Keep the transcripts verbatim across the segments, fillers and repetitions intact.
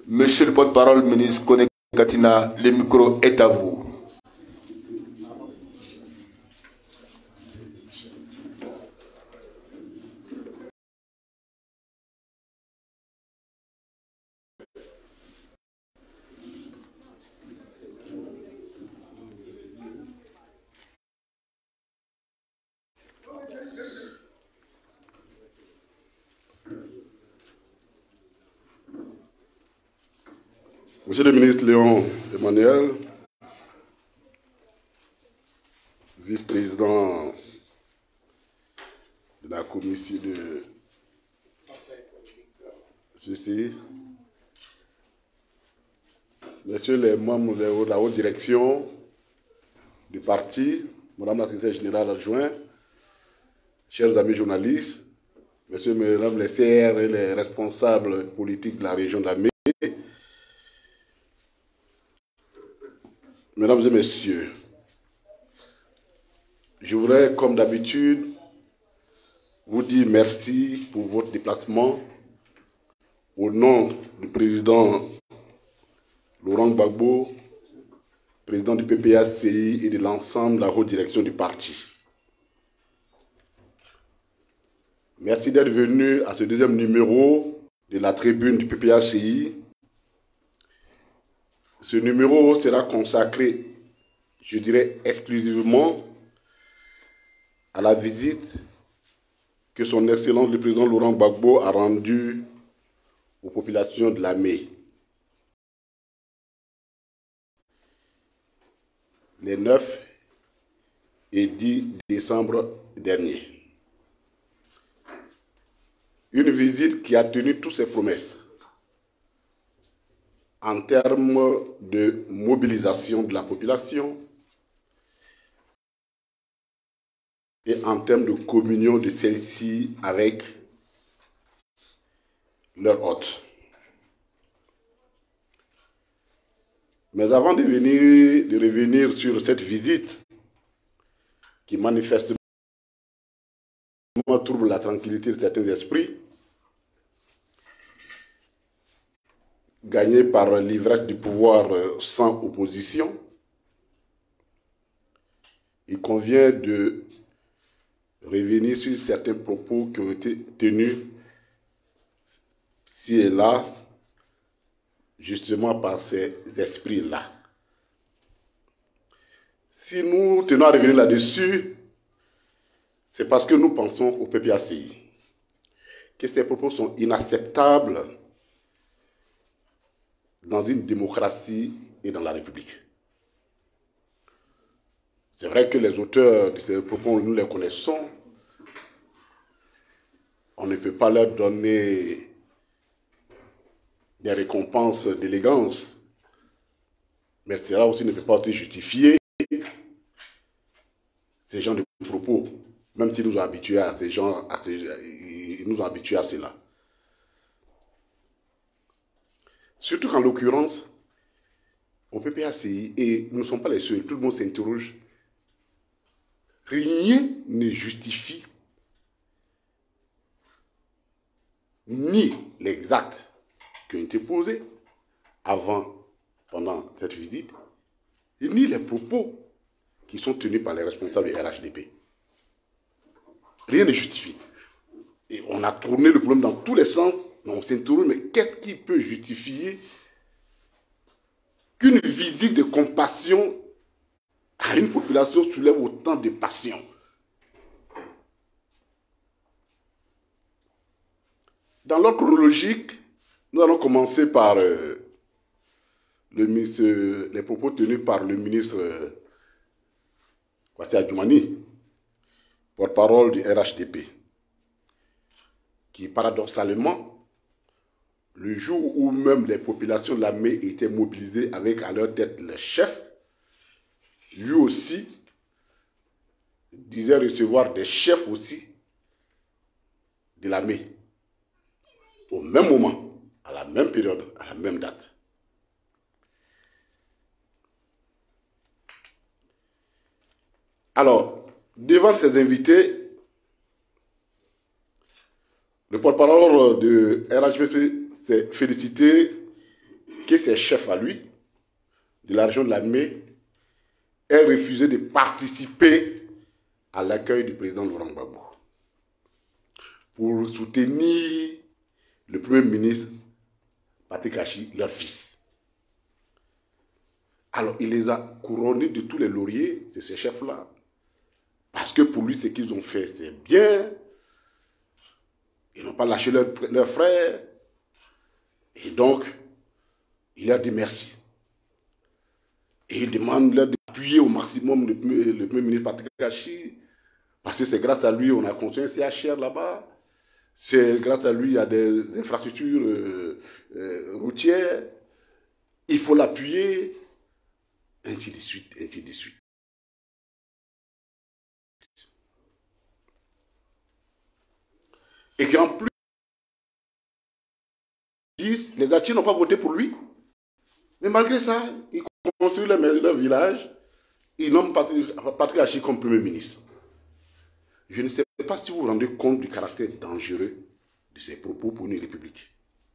Monsieur le porte-parole, ministre Koné Katina, le micro est à vous. Monsieur le ministre Léon Emmanuel, vice-président de la commission de ceci, messieurs les membres de la haute direction du parti, madame la secrétaire générale adjointe, chers amis journalistes, messieurs, mesdames les C R et les responsables politiques de la région d'Amé, mesdames et messieurs, je voudrais, comme d'habitude, vous dire merci pour votre déplacement au nom du président Laurent Gbagbo, président du P P A C I et de l'ensemble de la haute direction du parti. Merci d'être venu à ce deuxième numéro de la tribune du P P A C I. Ce numéro sera consacré, je dirais, exclusivement à la visite que son Excellence le président Laurent Gbagbo a rendue aux populations de l'Amé. Les neuf et dix décembre dernier. Une visite qui a tenu toutes ses promesses en termes de mobilisation de la population et en termes de communion de celle-ci avec leur hôte. Mais avant de, venir, de revenir sur cette visite qui manifestement trouble la tranquillité de certains esprits, gagnés par l'ivresse du pouvoir sans opposition, il convient de revenir sur certains propos qui ont été tenus ci et là, justement par ces esprits-là. Si nous tenons à revenir là-dessus, c'est parce que nous pensons au P P A C I, que ces propos sont inacceptables dans une démocratie et dans la République. C'est vrai que les auteurs de ces propos, nous les connaissons. On ne peut pas leur donner des récompenses d'élégance, mais cela aussi ne peut pas être justifié ces gens de propos, même s'ils nous ont habitués à ces gens, à ces, ils nous ont habitués à cela. Surtout qu'en l'occurrence, au P P A C I, et nous ne sommes pas les seuls, tout le monde s'interroge, rien ne justifie ni les actes qui ont été posés avant, pendant cette visite, ni les propos qui sont tenus par les responsables du R H D P. Rien ne justifie. Et on a tourné le problème dans tous les sens, mais on s'interroge, mais qu'est-ce qui peut justifier qu'une visite de compassion à une population soulève autant de passion? Dans l'ordre chronologique, nous allons commencer par euh, le ministre, euh, les propos tenus par le ministre euh, Kwasi Adjoumani, porte-parole du R H D P, qui paradoxalement, le jour où même les populations de l'Amé étaient mobilisées avec à leur tête le chef, lui aussi disait recevoir des chefs aussi de l'Amé, au même moment, à la même période, à la même date. Alors, devant ces invités, le porte-parole de R H D P s'est félicité que ses chefs à lui, de la région de la Mé, aient refusé de participer à l'accueil du président Laurent Gbagbo pour soutenir le Premier ministre Patrick Achi, leur fils. Alors, il les a couronnés de tous les lauriers, de ces chefs-là, parce que pour lui, ce qu'ils ont fait, c'est bien. Ils n'ont pas lâché leurs leur frères. Et donc, il leur dit merci. Et il demande leur d'appuyer au maximum le, le Premier ministre Patrick Achi, parce que c'est grâce à lui qu'on a construit un C H R là-bas. C'est grâce à lui qu'il y a des infrastructures euh, euh, routières. Il faut l'appuyer. Ainsi de suite, ainsi de suite. Et qu'en plus, les Atiers n'ont pas voté pour lui. Mais malgré ça, ils construisent leur, leur village. Ils nomment Patrick Achi comme Premier ministre. Je ne sais pas si vous vous rendez compte du caractère dangereux de ces propos pour une république.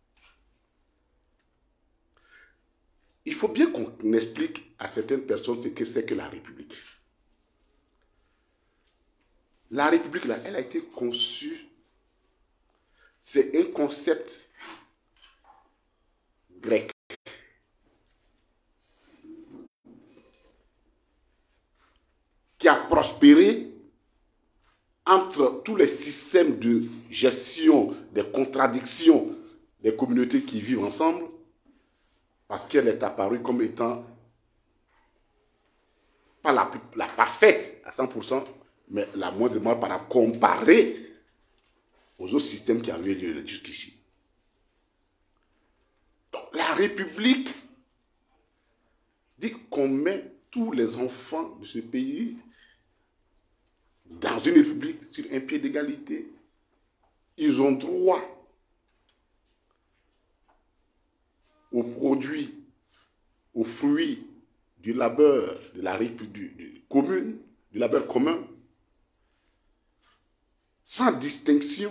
Il faut bien qu'on explique à certaines personnes ce que c'est que la République. La République, là, elle a été conçue, c'est un concept grec. Qui a prospéré entre tous les systèmes de gestion des contradictions des communautés qui vivent ensemble, parce qu'elle est apparue comme étant pas la, plus, la parfaite à cent pour cent, mais la moindrement par la comparer aux autres systèmes qui avaient lieu jusqu'ici. Donc la République dit qu'on met tous les enfants de ce pays dans une république sur un pied d'égalité. Ils ont droit aux produits, aux fruits du labeur de la République commune, du labeur commun, sans distinction.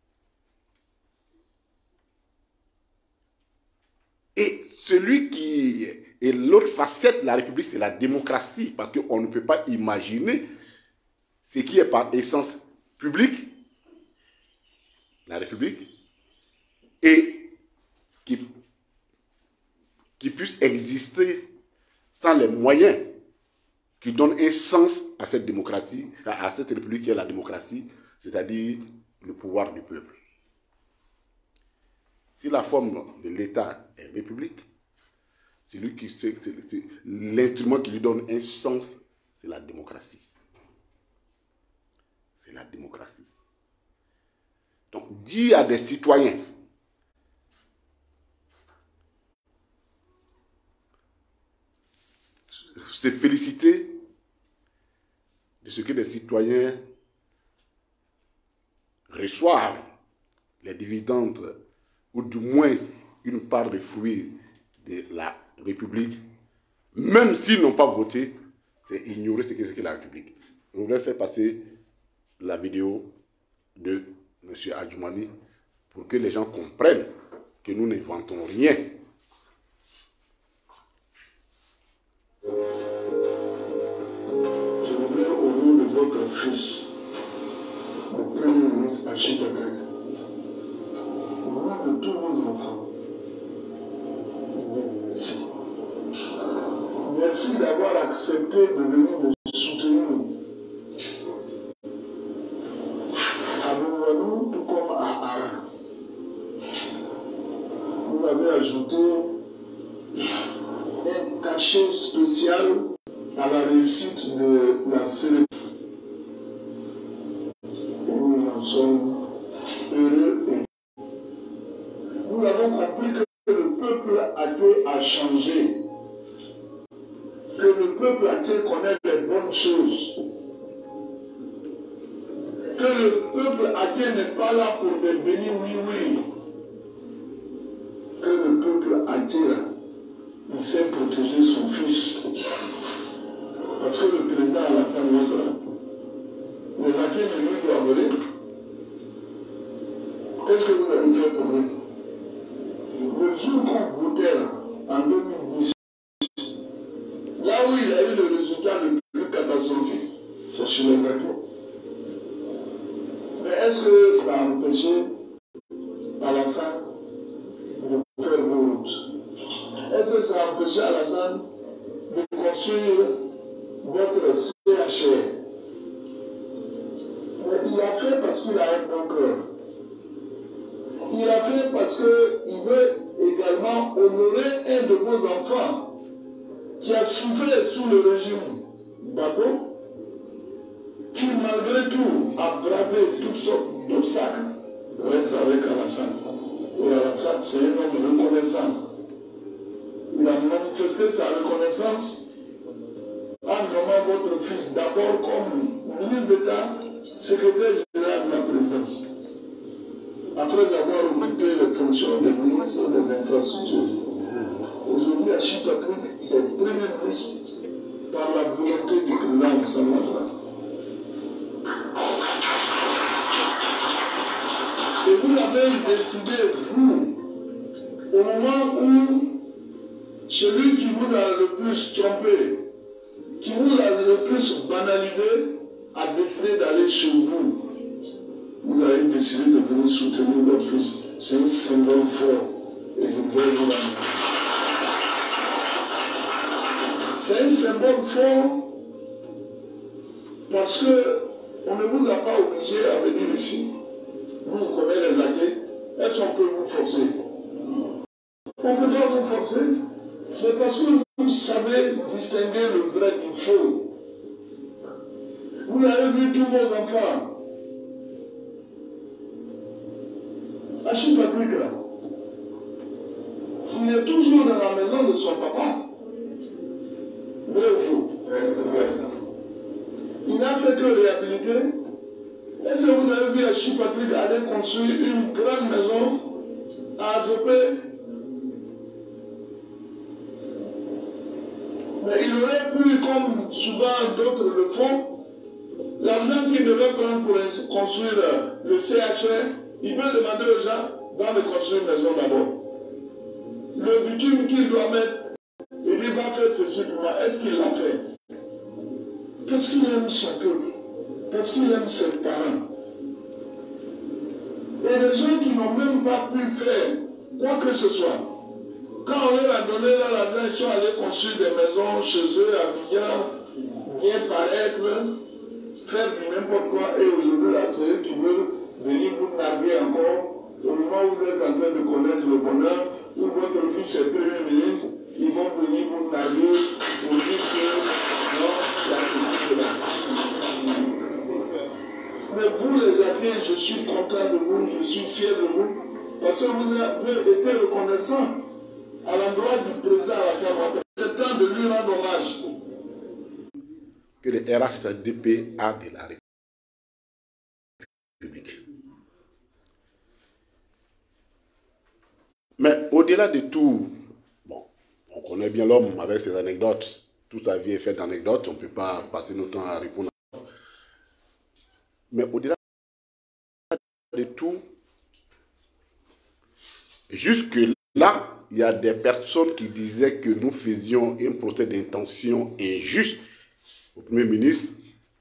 Et celui qui est l'autre facette de la République, c'est la démocratie, parce qu'on ne peut pas imaginer ce qui est par essence public, la République, et qui, qui puisse exister sans les moyens qui donnent un sens à cette démocratie, à cette République qui est la démocratie, c'est-à-dire le pouvoir du peuple. Si la forme de l'État est République, c'est lui qui sait, c'est l'instrument qui lui donne un sens, c'est la démocratie. C'est la démocratie. Donc, dire à des citoyens se féliciter de ce que les citoyens reçoivent les dividendes, ou du moins une part des fruits de la République, même s'ils n'ont pas voté, c'est ignorer ce que c'est que la République. Je voudrais faire passer la vidéo de M. Adjoumani pour que les gens comprennent que nous n'inventons rien. Je voudrais au nom de votre fils, le Premier ministre Achille Bebek, au nom de tous vos enfants, merci. Merci d'avoir accepté de venir nous soutenir à Bouanou, tout comme à Ara. Vous avez ajouté un cachet spécial à la réussite de la cérémonie. Et nous en sommes heureux. Nous avons compris que le peuple athée a changé. Que le peuple athée connaît les bonnes choses. Que le peuple athée n'est pas là pour devenir oui-oui. Que le peuple athée, il sait protéger son fils. Parce que le président Alassane Ouattara, les athées ne lui doivent rien. Qu'est-ce que vous avez fait pour lui? Le jour qu'on votait chez les Grecs. Mais est-ce que ça a empêché Alassane de faire vos routes? Est-ce que ça a empêché Alassane de construire votre C H R? Mais il a fait parce qu'il a un bon cœur. Il a fait parce qu'il veut également honorer un de vos enfants qui a souffert sous le régime Bako, qui malgré tout a bravé toutes sortes d'obstacles pour être avec Alassane. Et Alassane, c'est un homme reconnaissant. Il a manifesté sa reconnaissance en nommant votre fils d'abord comme ministre d'État, secrétaire général de la présidence, après avoir occupé les fonctions de ministre des infrastructures. Aujourd'hui, Achille Patrick est premier ministre par la volonté du président Alassane Ouattara. Et vous avez décidé, vous, au moment où celui qui vous a le plus trompé, qui vous a le plus banalisé, a décidé d'aller chez vous. Vous avez décidé de venir soutenir votre fils. C'est un symbole fort. Et je voudrais vous l'amener. C'est un symbole fort parce qu'on ne vous a pas obligé à venir ici. Nous, on connaît les acquis. Est-ce qu'on peut vous forcer? On ne peut pas vous forcer. C'est parce que vous savez distinguer le vrai du faux. Vous avez vu tous vos enfants. Achille Patrick, là, il est toujours dans la maison de son papa. Vrai ou faux? Il n'a fait que réhabiliter. Est-ce que vous avez vu Achille Patrick aller construire une grande maison à Azopé? Mais il aurait pu, comme souvent d'autres le font, l'argent qu'il devait prendre pour construire le C H R, il peut demander aux gens d'aller construire une maison d'abord. Le bitume qu'il doit mettre, il dit va faire ceci pour moi. Est-ce qu'il l'a fait? Parce qu'il aime son peuple, parce qu'il aime ses parents. Et les gens qui n'ont même pas pu faire quoi que ce soit, quand on leur a donné leur argent, ils sont allés construire des maisons chez eux, à Bignan, bien paraître, faire du n'importe quoi. Et aujourd'hui, là, c'est eux qui veulent venir vous narguer encore. Au moment où vous êtes en train de connaître le bonheur, où votre fils est premier ministre, ils vont venir vous narguer pour dire que non, il y a ceci, cela. Mais vous, les amis, je suis content de vous, je suis fier de vous, parce que vous avez été reconnaissants à l'endroit du président Alassane Ouattara. C'est temps de lui rendre hommage. Que le R H D P a de la République. Mais au-delà de tout, bon, on connaît bien l'homme avec ses anecdotes. Toute sa vie est faite d'anecdotes, on ne peut pas passer notre temps à répondre. Mais au-delà de tout, jusque-là, il y a des personnes qui disaient que nous faisions un procès d'intention injuste au Premier ministre,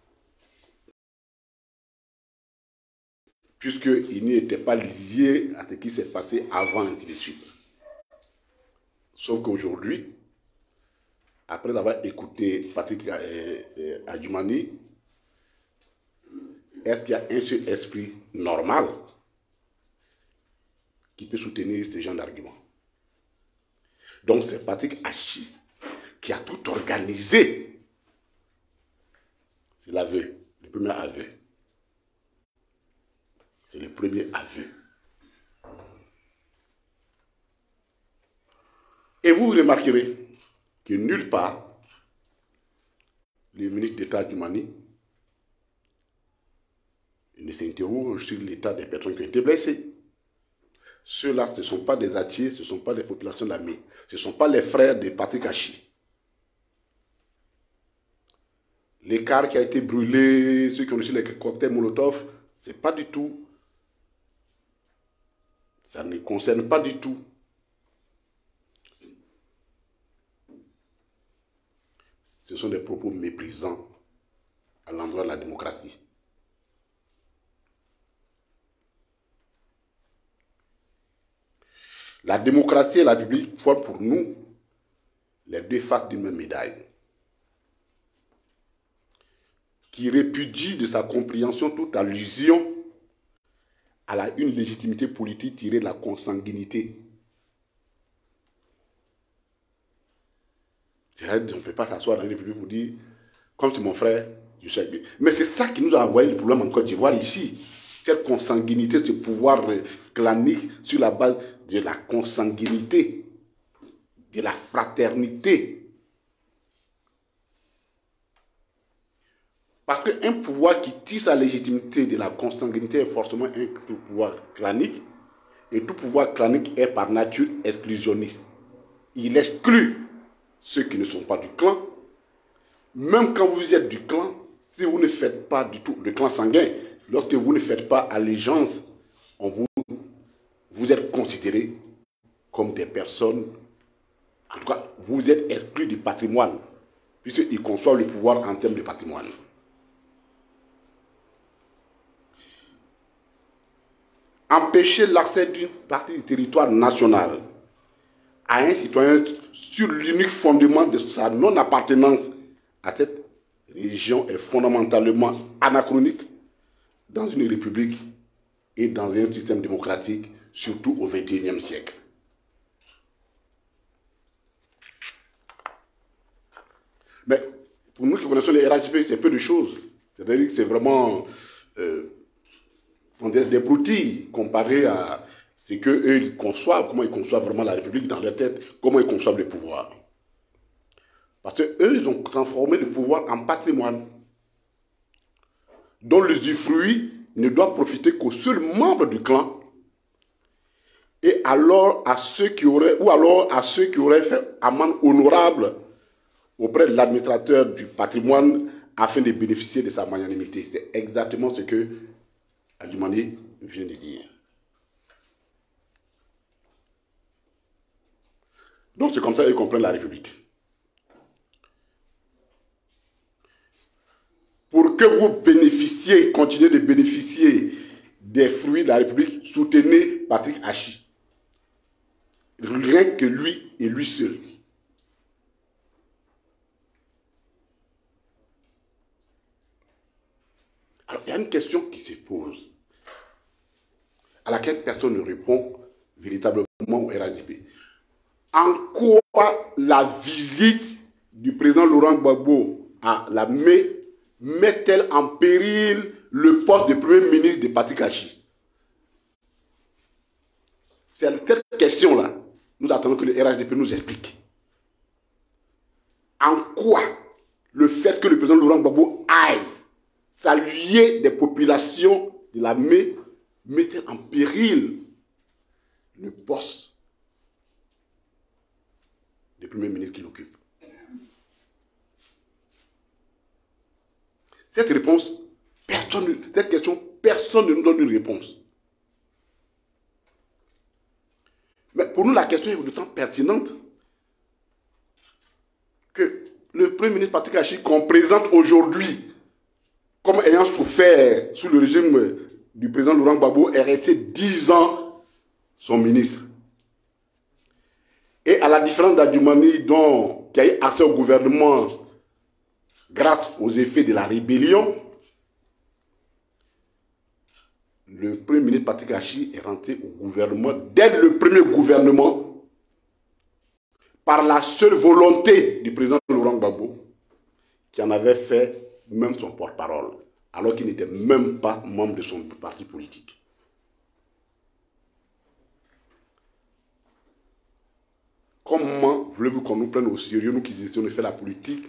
puisqu'il n'était pas lié à ce qui s'est passé avant, ainsi de suite. Sauf qu'aujourd'hui, après avoir écouté Patrick Adjoumani, est-ce qu'il y a un seul esprit normal qui peut soutenir ce genre d'arguments? Donc c'est Patrick Hachi qui a tout organisé. C'est l'aveu, le premier aveu. C'est le premier aveu. Et vous remarquerez que nulle part, le ministre d'État Adjoumani ne s'interroge sur l'état des personnes qui ont été blessées. Ceux-là, ce ne sont pas des Atiers, ce ne sont pas des populations d'Amé, ce ne sont pas les frères de Patrick Hachi. Les cars qui ont été brûlés, ceux qui ont reçu les cocktails Molotov, ce n'est pas du tout. Ça ne concerne pas du tout. Ce sont des propos méprisants à à l'endroit de la démocratie. La démocratie et la République forment pour nous les deux faces d'une même médaille, qui répudie de sa compréhension toute allusion à la, une légitimité politique tirée de la consanguinité. C'est-à-dire, on ne peut pas s'asseoir dans une république pour dire, comme c'est mon frère, je sais bien. Mais c'est ça qui nous a envoyé le problème en Côte d'Ivoire ici. Cette consanguinité, ce pouvoir clanique sur la base de la consanguinité, de la fraternité. Parce qu'un pouvoir qui tire sa légitimité de la consanguinité est forcément un pouvoir clanique, et tout pouvoir clanique est par nature exclusionniste. Il exclut ceux qui ne sont pas du clan. Même quand vous êtes du clan, si vous ne faites pas du tout le clan sanguin, lorsque vous ne faites pas allégeance, on vous, vous êtes considérés comme des personnes, en tout cas, vous êtes exclus du patrimoine, puisqu'ils conçoivent le pouvoir en termes de patrimoine. Empêcher l'accès d'une partie du territoire national à un citoyen sur l'unique fondement de sa non-appartenance à cette région est fondamentalement anachronique dans une république et dans un système démocratique, surtout au vingt et unième siècle. Mais pour nous qui connaissons les R H D P, c'est peu de choses. C'est-à-dire que c'est vraiment euh, on dirait des broutilles comparé à ce qu'eux ils conçoivent, comment ils conçoivent vraiment la République dans leur tête, comment ils conçoivent le pouvoir. Parce qu'eux, ils ont transformé le pouvoir en patrimoine, dont l'usufruit ne doit profiter qu'aux seuls membres du clan, et alors à ceux qui auraient, ou alors à ceux qui auraient fait amende honorable auprès de l'administrateur du patrimoine afin de bénéficier de sa magnanimité. C'est exactement ce que Adjumani vient de dire. Donc c'est comme ça qu'ils comprennent la République. Pour que vous bénéficiez, continuez de bénéficier des fruits de la République, soutenez Patrick Hachi. Rien que lui et lui seul. Alors, il y a une question qui se pose, à laquelle personne ne répond véritablement au R H D P. En quoi la visite du président Laurent Gbagbo à la M E met-elle en péril le poste de Premier ministre de Patrick Hachi? C'est cette question-là. Nous attendons que le R H D P nous explique. En quoi le fait que le président Laurent Gbagbo aille saluer des populations de la M E met-elle en péril le poste de Premier ministre qu'il occupe? Cette réponse, personne, cette question, personne ne nous donne une réponse. Mais pour nous, la question est d'autant pertinente que le Premier ministre Patrick Hachi, qu'on présente aujourd'hui comme ayant souffert sous le régime du président Laurent Gbagbo, est resté dix ans son ministre. Et à la différence d'Adjumani, dont qui a eu accès au gouvernement grâce aux effets de la rébellion, le Premier ministre Patrick Hachi est rentré au gouvernement, dès le premier gouvernement, par la seule volonté du président Laurent Gbagbo, qui en avait fait même son porte-parole, alors qu'il n'était même pas membre de son parti politique. Comment voulez-vous qu'on nous prenne au sérieux, nous qui disons, on fait la politique,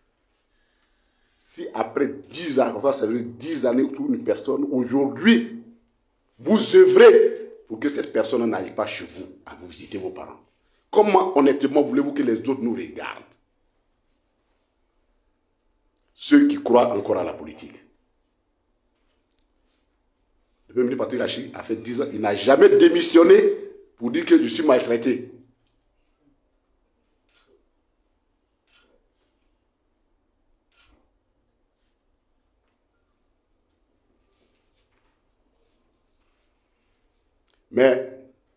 si après dix ans, enfin, ça veut dire dix années sur une personne, aujourd'hui, vous œuvrez pour que cette personne n'aille pas chez vous à vous visiter vos parents? Comment honnêtement voulez-vous que les autres nous regardent? Ceux qui croient encore à la politique. Le Premier ministre Patrick Hachi a fait dix ans, il n'a jamais démissionné pour dire que je suis maltraité. Mais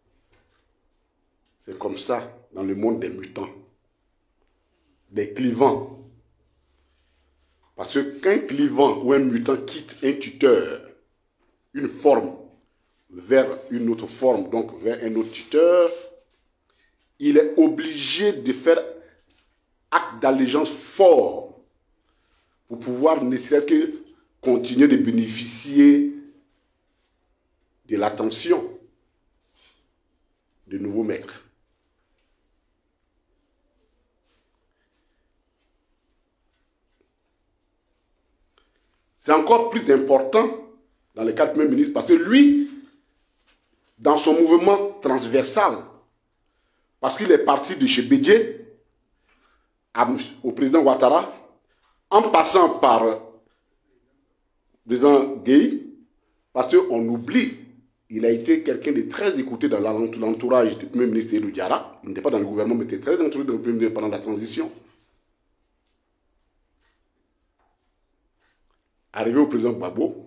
c'est comme ça dans le monde des mutants, des clivants. Parce que qu'un clivant ou un mutant quitte un tuteur, une forme, vers une autre forme, donc vers un autre tuteur, il est obligé de faire acte d'allégeance fort pour pouvoir ne serait-ce que continuer de bénéficier de l'attention de nouveaux maîtres. C'est encore plus important dans le cas du Premier ministre parce que lui, dans son mouvement transversal, parce qu'il est parti de chez Bédié au président Ouattara, en passant par le président Gueye, parce qu'on oublie, il a été quelqu'un de très écouté dans l'entourage du Premier ministre Seydou Diarra. Il n'était pas dans le gouvernement, mais il était très entouré dans le Premier ministre pendant la transition. Arrivé au président Gbagbo,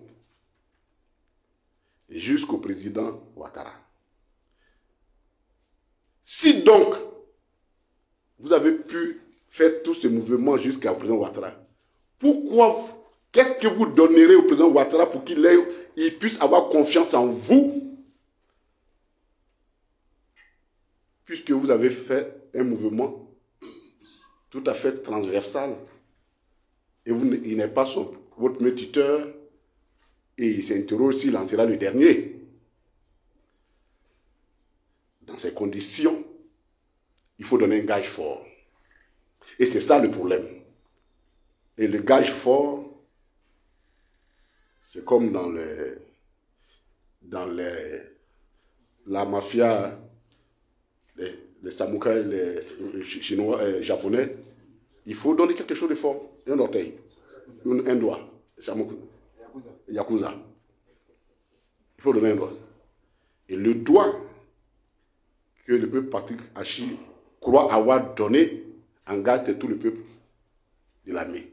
jusqu'au président Ouattara. Si donc, vous avez pu faire tous ces mouvements jusqu'au président Ouattara, pourquoi, qu'est-ce que vous donnerez au président Ouattara pour qu'il il puisse avoir confiance en vous, puisque vous avez fait un mouvement tout à fait transversal, et vous, il n'est pas son, votre premier tuteur, et il s'interroge s'il en sera le dernier. Dans ces conditions, il faut donner un gage fort. Et c'est ça le problème. Et le gage fort, c'est comme dans les, dans les, la mafia, les, les samouraïs, les, les chinois, euh, japonais, il faut donner quelque chose de fort, un orteil, un, un doigt, Yakuza. Il faut donner un doigt. Et le doigt que le peuple Patrick Hachi croit avoir donné engage tout le peuple de l'armée.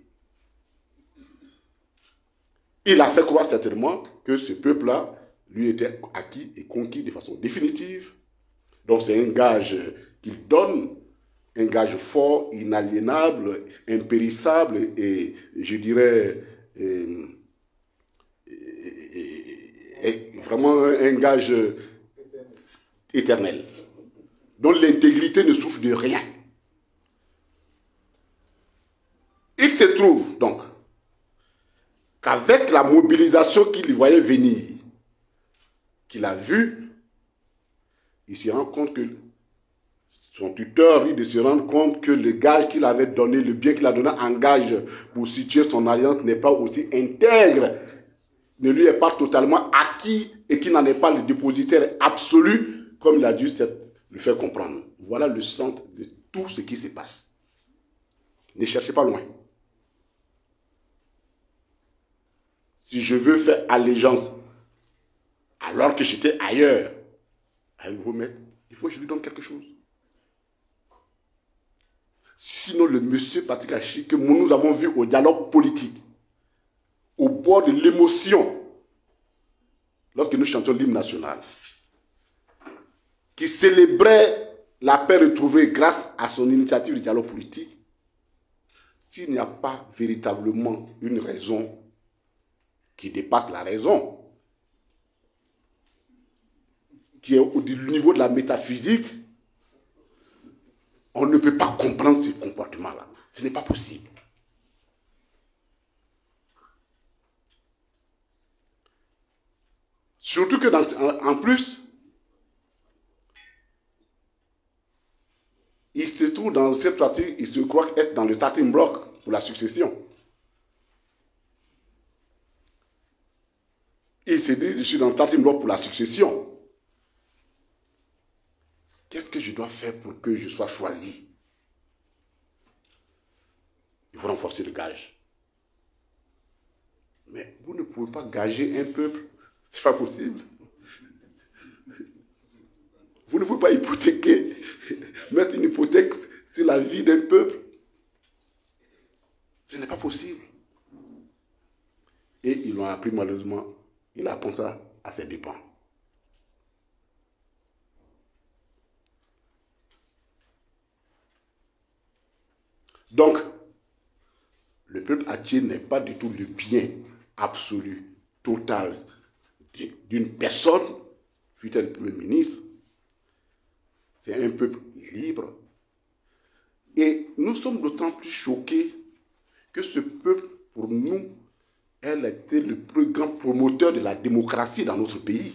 Il a fait croire certainement que ce peuple-là lui était acquis et conquis de façon définitive. Donc c'est un gage qu'il donne, un gage fort, inaliénable, impérissable et je dirais et, et, et vraiment un gage éternel, dont l'intégrité ne souffre de rien. Il se trouve donc qu'avec la mobilisation qu'il voyait venir, qu'il a vue, il se rend compte que son tuteur, il se rend compte que le gage qu'il avait donné, le bien qu'il a donné en gage pour situer son alliance n'est pas aussi intègre, ne lui est pas totalement acquis et qu'il n'en est pas le dépositaire absolu, comme il a dû le faire comprendre. Voilà le centre de tout ce qui se passe. Ne cherchez pas loin. Si je veux faire allégeance alors que j'étais ailleurs à un nouveau maître, il faut que je lui donne quelque chose. Sinon, le monsieur Patrick Hachi, que nous avons vu au dialogue politique, au bord de l'émotion, lorsque nous chantions l'hymne national, qui célébrait la paix retrouvée grâce à son initiative de dialogue politique, s'il n'y a pas véritablement une raison qui dépasse la raison, qui est au niveau de la métaphysique, on ne peut pas comprendre ce comportement-là. Ce n'est pas possible. Surtout que, dans, en plus, il se trouve dans cette partie, il se croit être dans le starting block pour la succession. Il se dit, je suis dans le starting block pour la succession. Qu'est-ce que je dois faire pour que je sois choisi? Il faut renforcer le gage. Mais vous ne pouvez pas gager un peuple, c'est pas possible. Vous ne pouvez pas hypothéquer, mettre une hypothèque sur la vie d'un peuple. Ce n'est pas possible. Et ils l'ont appris malheureusement, il apprend ça à ses dépens. Donc, le peuple Attié n'est pas du tout le bien absolu, total d'une personne, fut-elle Premier ministre. C'est un peuple libre. Et nous sommes d'autant plus choqués que ce peuple, pour nous, elle a été le plus grand promoteur de la démocratie dans notre pays.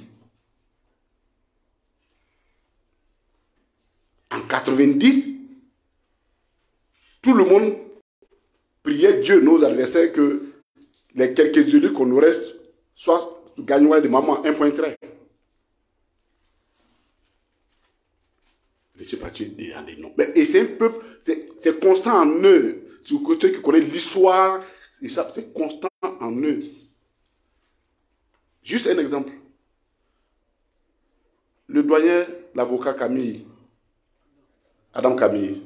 En quatre-vingt-dix, tout le monde priait Dieu, nos adversaires, que les quelques élus qu'on aurait soit gagneraient de maman un point trait. Je ne sais pas, tu es des noms. Et c'est un peuple, c'est constant en eux. C'est le côté qui connaît l'histoire, et ça, c'est constant en eux. Juste un exemple. Le doyen, l'avocat Camille, Adam Camille,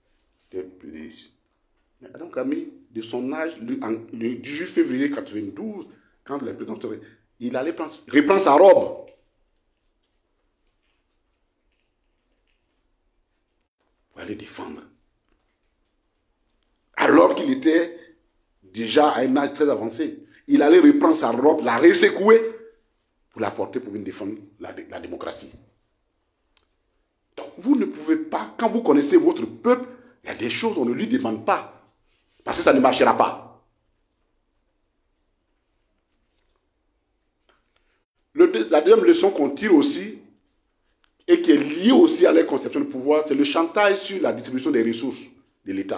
mais Adam Camille, de son âge, le, en, le dix-huit février mille neuf cent quatre-vingt-douze, quand le président, il allait prendre, reprendre sa robe. Pour aller défendre. Alors qu'il était déjà à un âge très avancé. Il allait reprendre sa robe, la ressécouer pour la porter pour venir défendre la, la démocratie. Donc vous ne pouvez pas, quand vous connaissez votre peuple, il y a des choses qu'on ne lui demande pas. Parce que ça ne marchera pas. Le, la deuxième leçon qu'on tire aussi, et qui est liée aussi à la conception du pouvoir, c'est le chantage sur la distribution des ressources de l'État.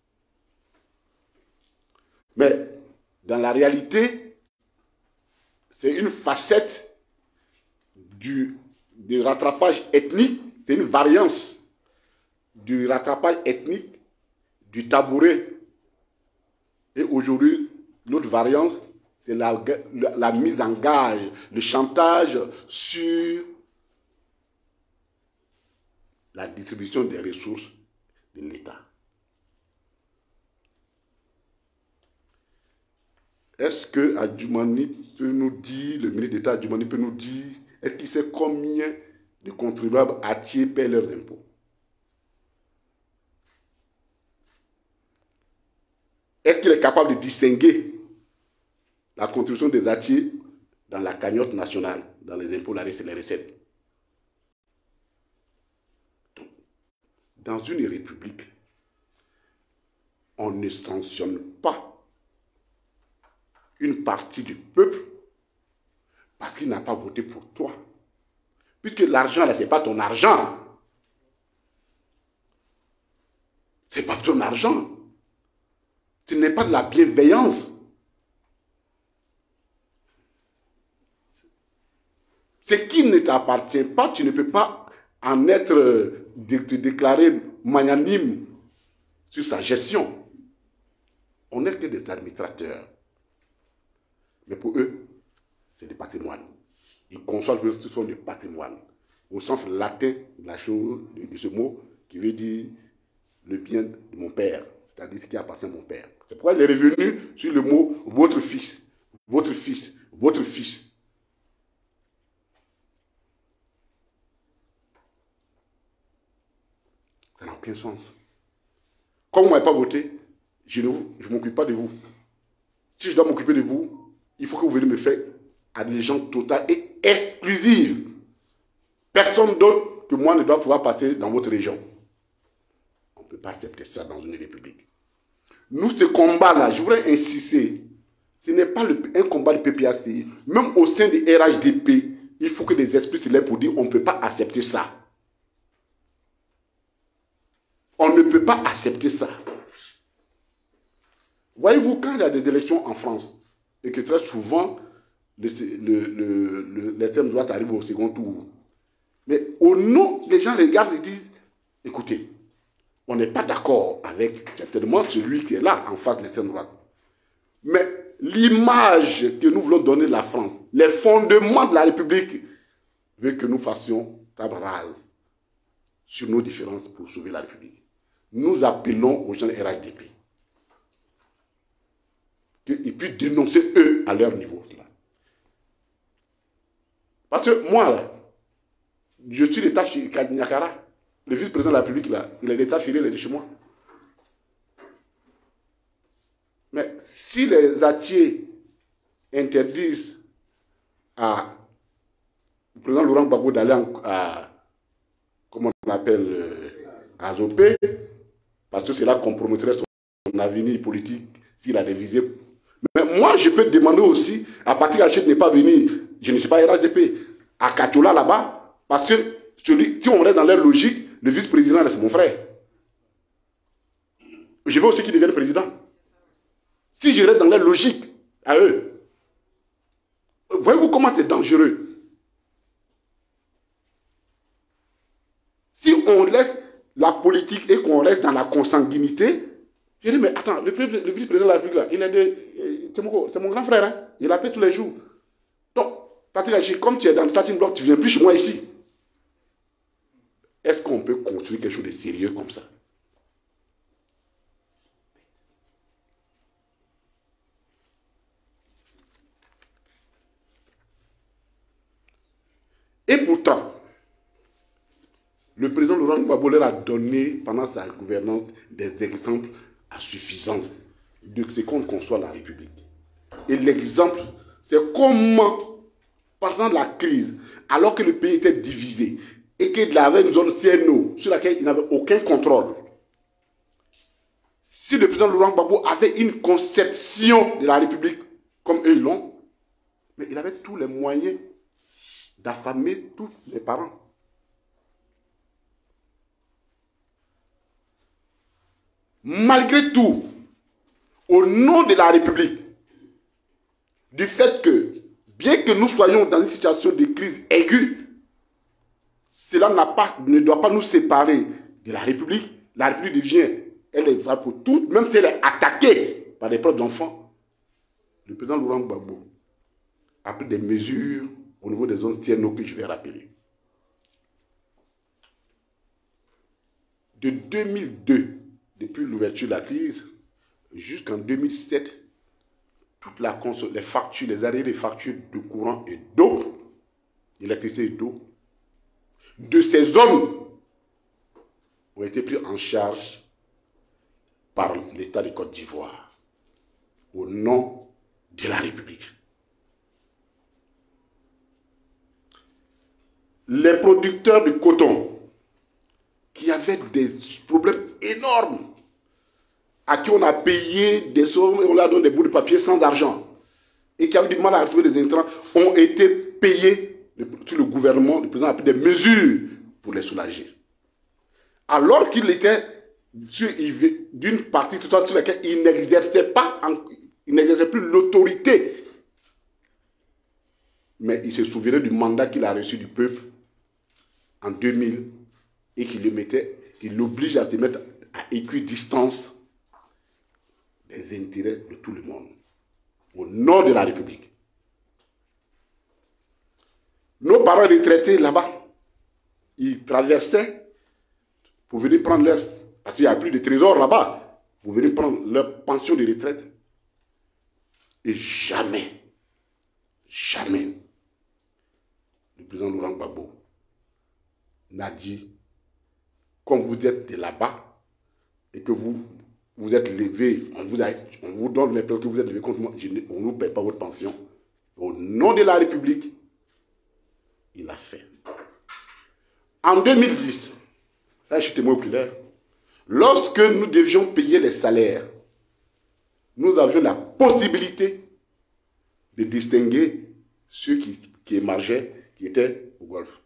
Mais dans la réalité, c'est une facette du, du rattrapage ethnique, c'est une variance du rattrapage ethnique du tabouret. Et aujourd'hui, l'autre variance, c'est la, la, la mise en gage, le chantage sur la distribution des ressources de l'État. Est-ce que Adjumani peut nous dire, le ministre d'État Adjumani peut nous dire, est-ce qu'il sait combien de contribuables Attié paient leurs impôts? Est-ce qu'il est capable de distinguer la contribution des Attié dans la cagnotte nationale, dans les impôts, la recette et les recettes? Donc, dans une république, on ne sanctionne pas une partie du peuple parce qu'il n'a pas voté pour toi. Puisque l'argent, là, ce n'est pas ton argent. Ce n'est pas ton argent. Ce n'est pas de la bienveillance. Ce qui ne t'appartient pas, tu ne peux pas en être, de te déclarer magnanime sur sa gestion. On n'est que des administrateurs. Mais pour eux, c'est du patrimoine. Ils conçoivent que ce sont du patrimoine. Au sens latin de, la chose, de ce mot, qui veut dire le bien de mon père, c'est-à-dire ce qui appartient à mon père. C'est pourquoi il est revenu sur le mot votre fils, votre fils, votre fils. Ça n'a aucun sens. Comme vous ne m'avez pas voté, je ne je m'occupe pas de vous. Si je dois m'occuper de vous, il faut que vous veniez me faire allégeance totale et exclusive. Personne d'autre que moi ne doit pouvoir passer dans votre région. On ne peut pas accepter ça dans une république. Nous, ce combat-là, je voudrais insister, ce n'est pas le, un combat de P P A C I. Même au sein des R H D P, il faut que des esprits se lèvent pour dire on ne peut pas accepter ça. On ne peut pas accepter ça. Voyez-vous, quand il y a des élections en France, et que très souvent, l'extrême le, le, le, droite arrive au second tour, mais au nom, les gens regardent et disent, écoutez, on n'est pas d'accord avec certainement celui qui est là, en face de l'extrême droite. Mais l'image que nous voulons donner de la France, les fondements de la République, veut que nous fassions table rase sur nos différences pour sauver la République. Nous appelons aux gens de R H D P qu'ils puissent dénoncer eux à leur niveau. Parce que moi, là, je suis l'état Nyakara, le vice-président de la République, là, il est l'état filial, il est de chez moi. Mais si les Atiers interdisent à le président Laurent Gbagbo d'aller à, comment on appelle, euh, à Zopé, parce que cela compromettrait son avenir politique s'il a des visées. Mais moi, je peux demander aussi à Patrick Haché de ne pas venir, je ne sais pas, R H D P, à Katola là-bas, parce que celui, si on reste dans leur logique, le vice-président c'est mon frère. Je veux aussi qu'il devienne président. Si je reste dans leur logique, à eux, voyez-vous comment c'est dangereux? Si on laisse la politique et qu'on reste dans la consanguinité, je dis, mais attends, le, le vice-président de la République, là, il est de... C'est mon, mon grand frère, hein? Il l'appelle tous les jours. Donc, Patrick Haché, comme tu es dans le starting block, tu ne viens plus chez moi ici. Est-ce qu'on peut construire quelque chose de sérieux comme ça? Et pourtant, le président Laurent Gbagbo leur a donné, pendant sa gouvernance, des exemples à suffisance de ce qu'on conçoit la République. Et l'exemple, c'est comment, pendant la crise, alors que le pays était divisé, et qu'il avait une zone C N O sur laquelle il n'avait aucun contrôle, si le président Laurent Gbagbo avait une conception de la République comme eux l'ont, mais il avait tous les moyens d'affamer tous les parents. Malgré tout, au nom de la République, du fait que, bien que nous soyons dans une situation de crise aiguë, cela n'a pas, ne doit pas nous séparer de la République. La République devient, elle est vraie pour toutes, même si elle est attaquée par des propres enfants. Le président Laurent Gbagbo a pris des mesures au niveau des zones T N O que je vais rappeler. De deux mille deux, depuis l'ouverture de la crise, jusqu'en deux mille sept, toute la console, les factures, les arrêts des factures de courant et d'eau, d'électricité et d'eau, de ces zones ont été pris en charge par l'État de Côte d'Ivoire au nom de la République. Les producteurs de coton qui avaient des problèmes énormes, à qui on a payé des sommes et on leur donne des bouts de papier sans argent, et qui avaient du mal à retrouver des intrants, ont été payés. Tout le gouvernement, le président a pris des mesures pour les soulager. Alors qu'il était d'une partie tout ça, sur laquelle il n'exerçait pas, il n'exerçait plus l'autorité. Mais il se souvenait du mandat qu'il a reçu du peuple en deux mille et qu'il le mettait, qu'il l'oblige à se mettre à équidistance des intérêts de tout le monde, au nom de la République. Nos parents retraités là-bas, ils traversaient pour venir prendre leur... Parce qu'il n'y a plus de trésor là-bas, pour venir prendre leur pension de retraite. Et jamais, jamais, le président Laurent Gbagbo n'a dit, comme vous êtes de là-bas, et que vous vous êtes levé, on vous, a, on vous donne l'impression que vous êtes levé contre moi, je ne, on ne vous paie pas votre pension. Au nom de la République, il a fait. En deux mille dix, ça je suis témoin oculaire, lorsque nous devions payer les salaires, nous avions la possibilité de distinguer ceux qui, qui émargeaient, qui étaient au Golfe.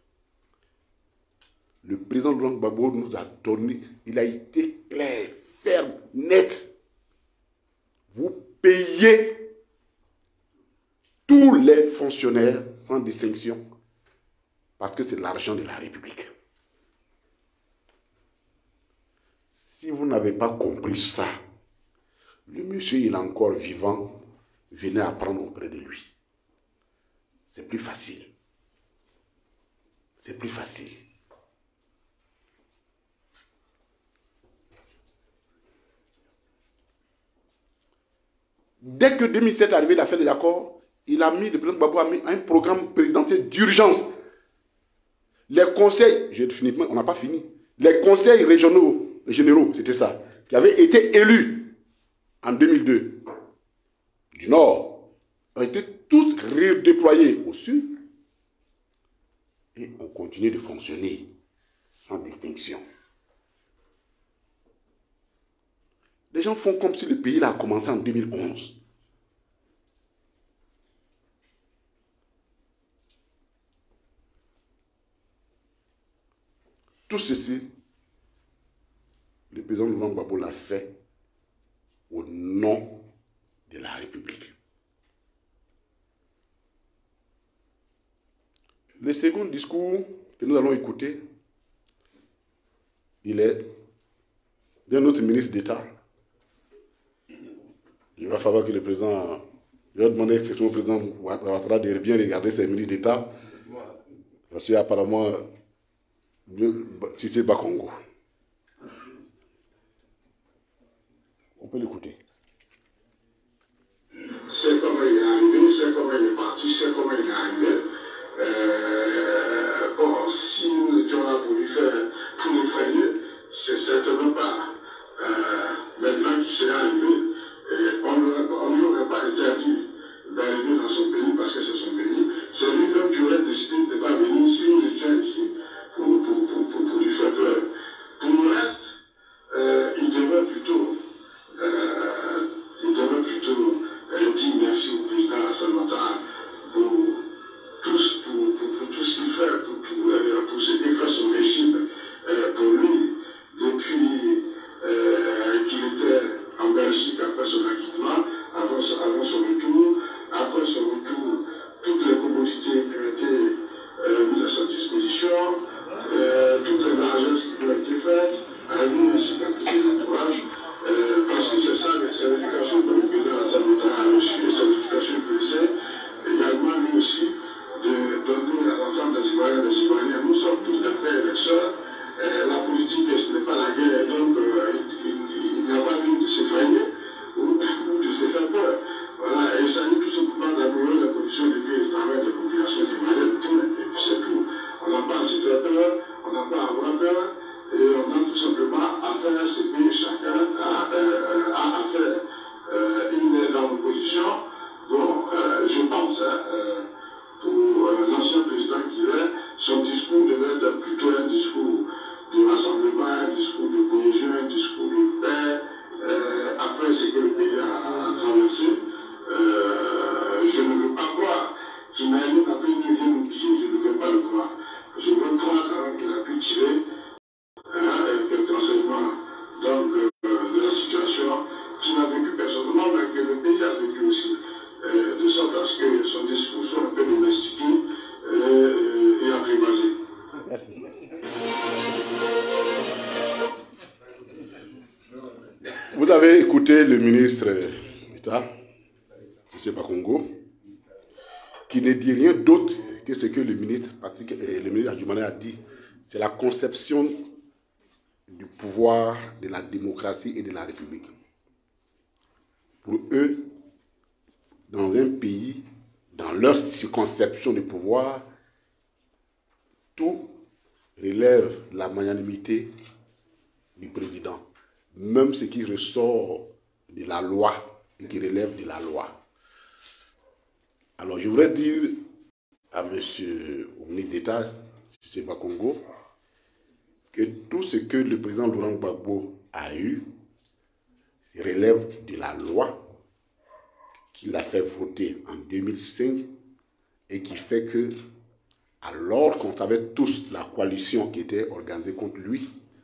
Le président Laurent Gbagbo nous a donné, il a été clair, ferme, net. Vous payez tous les fonctionnaires sans distinction parce que c'est l'argent de la République. Si vous n'avez pas compris ça, le monsieur, il est encore vivant, venez apprendre auprès de lui. C'est plus facile. C'est plus facile. Dès que deux mille sept est arrivé, il a fait des accords, il a mis, le président Gbagbo a mis un programme présidentiel d'urgence. Les conseils, je finis, on n'a pas fini, les conseils régionaux, généraux, c'était ça, qui avaient été élus en deux mille deux, du Nord ont été tous redéployés au Sud et ont continué de fonctionner sans distinction. Les gens font comme si le pays là a commencé en deux mille onze. Tout ceci, le président Laurent Gbagbo l'a fait au nom de la République. Le second discours que nous allons écouter, il est d'un autre ministre d'État. Il va falloir que le président, je vais demander au président Ouattara de bien regarder ces ministres d'État, parce qu'apparemment, c'est Bakongo. On peut l'écouter. C'est comment il est arrivé, c'est comment il est parti, c'est comment il est arrivé. Euh, bon, si nous étions là pour lui faire, pour nous frayer, c'est certainement pas euh, maintenant qu'il s'est arrivé. Et on ne lui aurait pas interdit d'arriver dans son pays parce que c'est son pays. C'est lui-même qui aurait décidé de ne pas venir si nous étions ici pour, pour, pour, pour, pour lui faire peur. Pour le reste, euh, il devrait plutôt, euh, il devrait plutôt euh, dire merci au président Alassane Ouattara pour tout, pour, pour, pour tout ce qu'il fait, pour, pour, euh, pour ce qu'il fait son régime euh, pour lui depuis euh, qu'il était en Belgique après son acquittement, avant, avant son retour, après son retour, toutes les commodités qui ont été euh, mises à sa disposition, euh, toutes les largesses qui ont été faites, à lui ainsi qu'à tout ses entourages, euh, parce que c'est ça, c'est l'éducation que le président Alassane Ouattara a reçue, et c'est l'éducation que c'est également lui aussi de donner à l'ensemble des Ivoiriens et des Ivoiriens. Nous sommes tous des frères et des sœurs. Euh, la politique, ce n'est pas la guerre, donc euh, il, il, il n'y a pas lieu de s'effrayer ou, ou de se faire peur. Voilà, et il s'agit tout simplement d'améliorer les conditions de vie et de travail des populations ivoiriennes, et puis c'est tout. On n'a pas à se faire peur, on n'a pas à avoir peur, et on a tout simplement à faire ce que chacun a, euh, a à faire. Euh, il est dans l'opposition. Bon, euh, je pense, hein, euh, pour euh, l'ancien président qu'il est, son discours devait être plutôt un discours de rassemblement, un discours de cohésion, un discours de paix, euh, après ce que le pays a, a traversé. Euh, je ne veux pas croire qu'il n'a rien appris ni rien oublié, je ne veux pas le croire. Je veux croire quand même qu'il a pu tirer hein, quelques enseignements donc, euh, de la situation qu'il n'a vécu personnellement, mais que le pays a vécu aussi. Euh, de sorte à ce que son discours soit un peu domestiqué euh, et apprivoisé. Vous avez écouté le ministre d'État, M. Bakongo, qui ne dit rien d'autre que ce que le ministre, le ministre Adjumani a dit. C'est la conception du pouvoir, de la démocratie et de la République. Pour eux, dans un pays, dans leur conception du pouvoir, tout relève de la magnanimité du président. Même ce qui ressort de la loi et qui relève de la loi. Alors, je voudrais dire à M. le ministre d'État, M. Bakongo, que tout ce que le président Laurent Gbagbo a eu relève de la loi qu'il a fait voter en deux mille cinq et qui fait que, alors qu'on savait tous la coalition qui était organisée contre lui,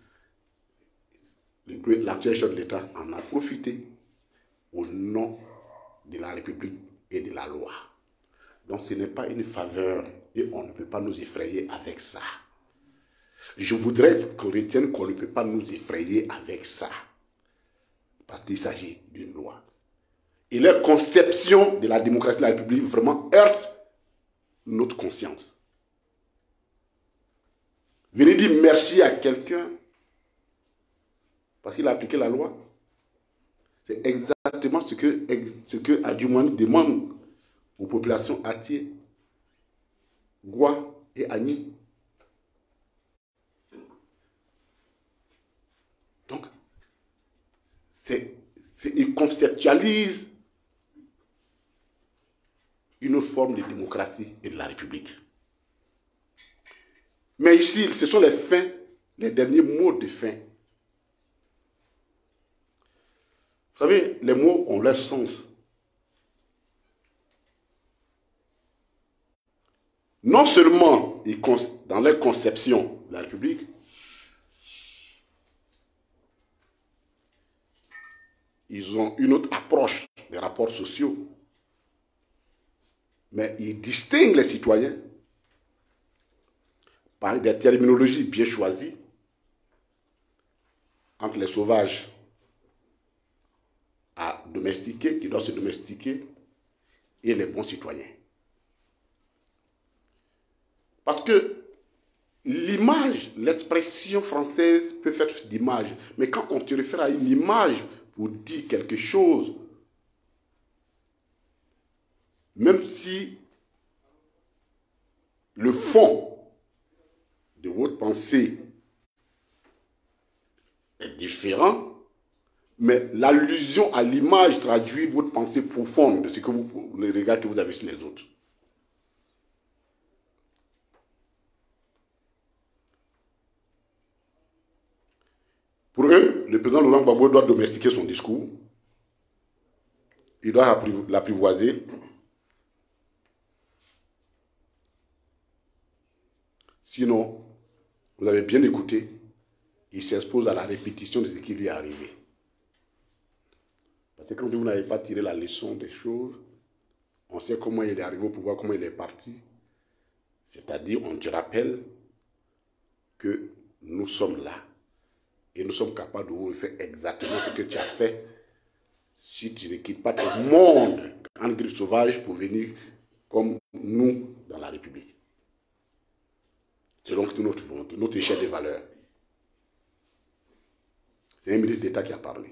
l'actuel chef de l'État en a profité au nom de la République et de la loi. Donc ce n'est pas une faveur et on ne peut pas nous effrayer avec ça. Je voudrais qu'on retienne qu'on ne peut pas nous effrayer avec ça. Parce qu'il s'agit d'une loi. Et leur conception de la démocratie de la République vraiment heurte notre conscience. Venez dire merci à quelqu'un parce qu'il a appliqué la loi. C'est exactement ce que, ce que Adjumani demande aux populations Atié, Goua et Agni. Donc, il conceptualise forme de démocratie et de la République. Mais ici, ce sont les fins, les derniers mots de fin. Vous savez, les mots ont leur sens. Non seulement dans leur conception de la République, ils ont une autre approche des rapports sociaux, mais ils distinguent les citoyens par des terminologies bien choisies entre les sauvages à domestiquer, qui doivent se domestiquer, et les bons citoyens. Parce que l'image, l'expression française peut faire d'image, mais quand on te réfère à une image pour dire quelque chose, même si le fond de votre pensée est différent, mais l'allusion à l'image traduit votre pensée profonde de ce que vous, le regard que vous avez sur les autres. Pour eux, le président Laurent Gbagbo doit domestiquer son discours. Il doit l'apprivoiser. Sinon, vous avez bien écouté, il s'expose à la répétition de ce qui lui est arrivé. Parce que quand vous n'avez pas tiré la leçon des choses, on sait comment il est arrivé au pouvoir, comment il est parti. C'est-à-dire, on te rappelle que nous sommes là. Et nous sommes capables de vous faire exactement ce que tu as fait si tu ne quittes pas ton monde en griffe sauvage pour venir comme nous dans la République. Selon notre volonté, notre échelle des valeurs. C'est un ministre d'État qui a parlé.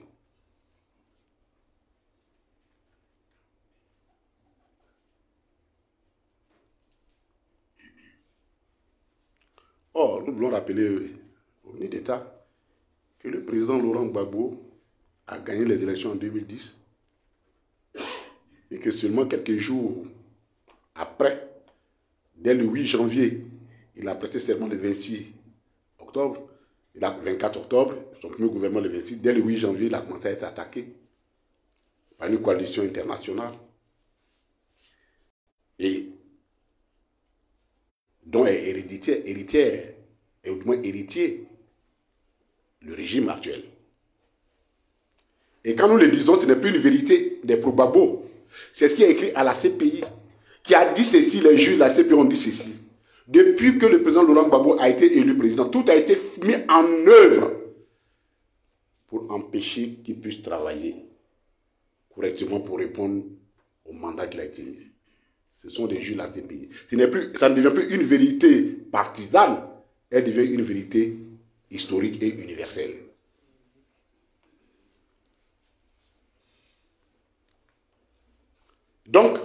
Or, nous voulons rappeler au ministre d'État que le président Laurent Gbagbo a gagné les élections en deux mille dix et que seulement quelques jours après, dès le huit janvier, il a prêté serment le vingt-six octobre, il a vingt-quatre octobre, son premier gouvernement le vingt-six, dès le huit janvier, il a commencé à être attaqué par une coalition internationale et dont est héréditaire, héritière, et au moins héritier, le régime actuel. Et quand nous le disons, ce n'est plus une vérité des probabos. C'est ce qui est écrit à la C P I, qui a dit ceci, les juges de la C P I ont dit ceci. Depuis que le président Laurent Gbagbo a été élu président, tout a été mis en œuvre pour empêcher qu'il puisse travailler correctement pour répondre au mandat qu'il a été mis. Ce sont des juges de la C P I. Ce n'est plus, ça ne devient plus une vérité partisane, elle devient une vérité historique et universelle. Donc,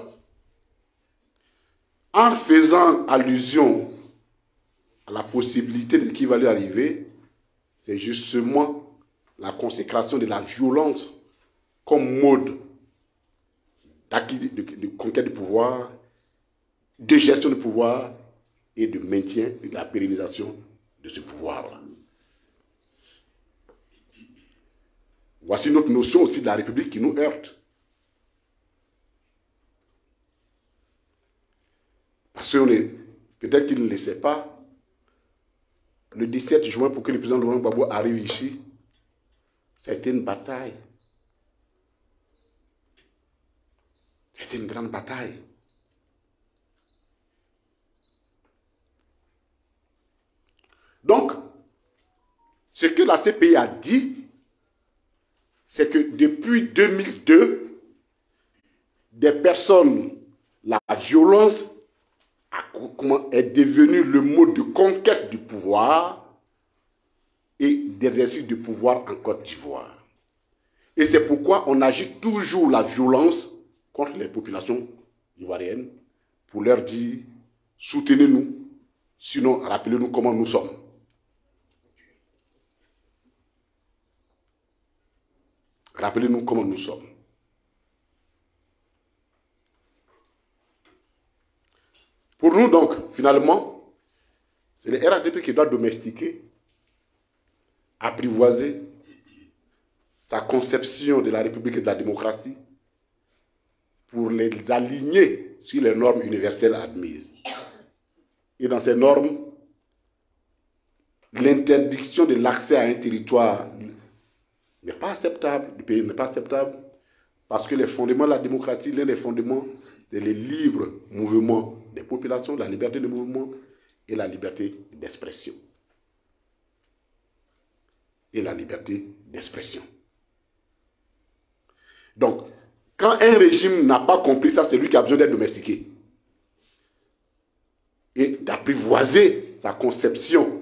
en faisant allusion à la possibilité de ce qui va lui arriver, c'est justement la consécration de la violence comme mode de, de, de conquête du pouvoir, de gestion du pouvoir et de maintien et de la pérennisation de ce pouvoir-là. Voici notre notion aussi de la République qui nous heurte. Parce que peut-être qu'il ne le sait pas, le dix-sept juin, pour que le président Laurent Gbagbo arrive ici, ça a été une bataille. C'était une grande bataille. Donc, ce que la C P I a dit, c'est que depuis deux mille deux, des personnes, la violence a, comment, est devenue le mode de conquête du pouvoir et d'exercice du pouvoir en Côte d'Ivoire. Et c'est pourquoi on agit toujours la violence contre les populations ivoiriennes pour leur dire « soutenez-nous, sinon rappelez-nous comment nous sommes ». Rappelez-nous comment nous sommes. Pour nous, donc, finalement, c'est le R H D P qui doit domestiquer, apprivoiser sa conception de la République et de la démocratie pour les aligner sur les normes universelles admises. Et dans ces normes, l'interdiction de l'accès à un territoire n'est pas acceptable, du pays n'est pas acceptable, parce que les fondements de la démocratie, l'un des fondements, c'est le libre mouvement des populations, la liberté de mouvement et la liberté d'expression. Et la liberté d'expression. Donc, quand un régime n'a pas compris ça, c'est lui qui a besoin d'être domestiqué. Et d'apprivoiser sa conception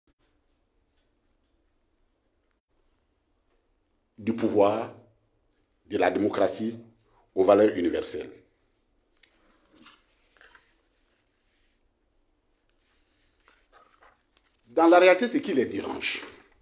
du pouvoir, de la démocratie aux valeurs universelles. Dans la réalité, c'est qui les dérange?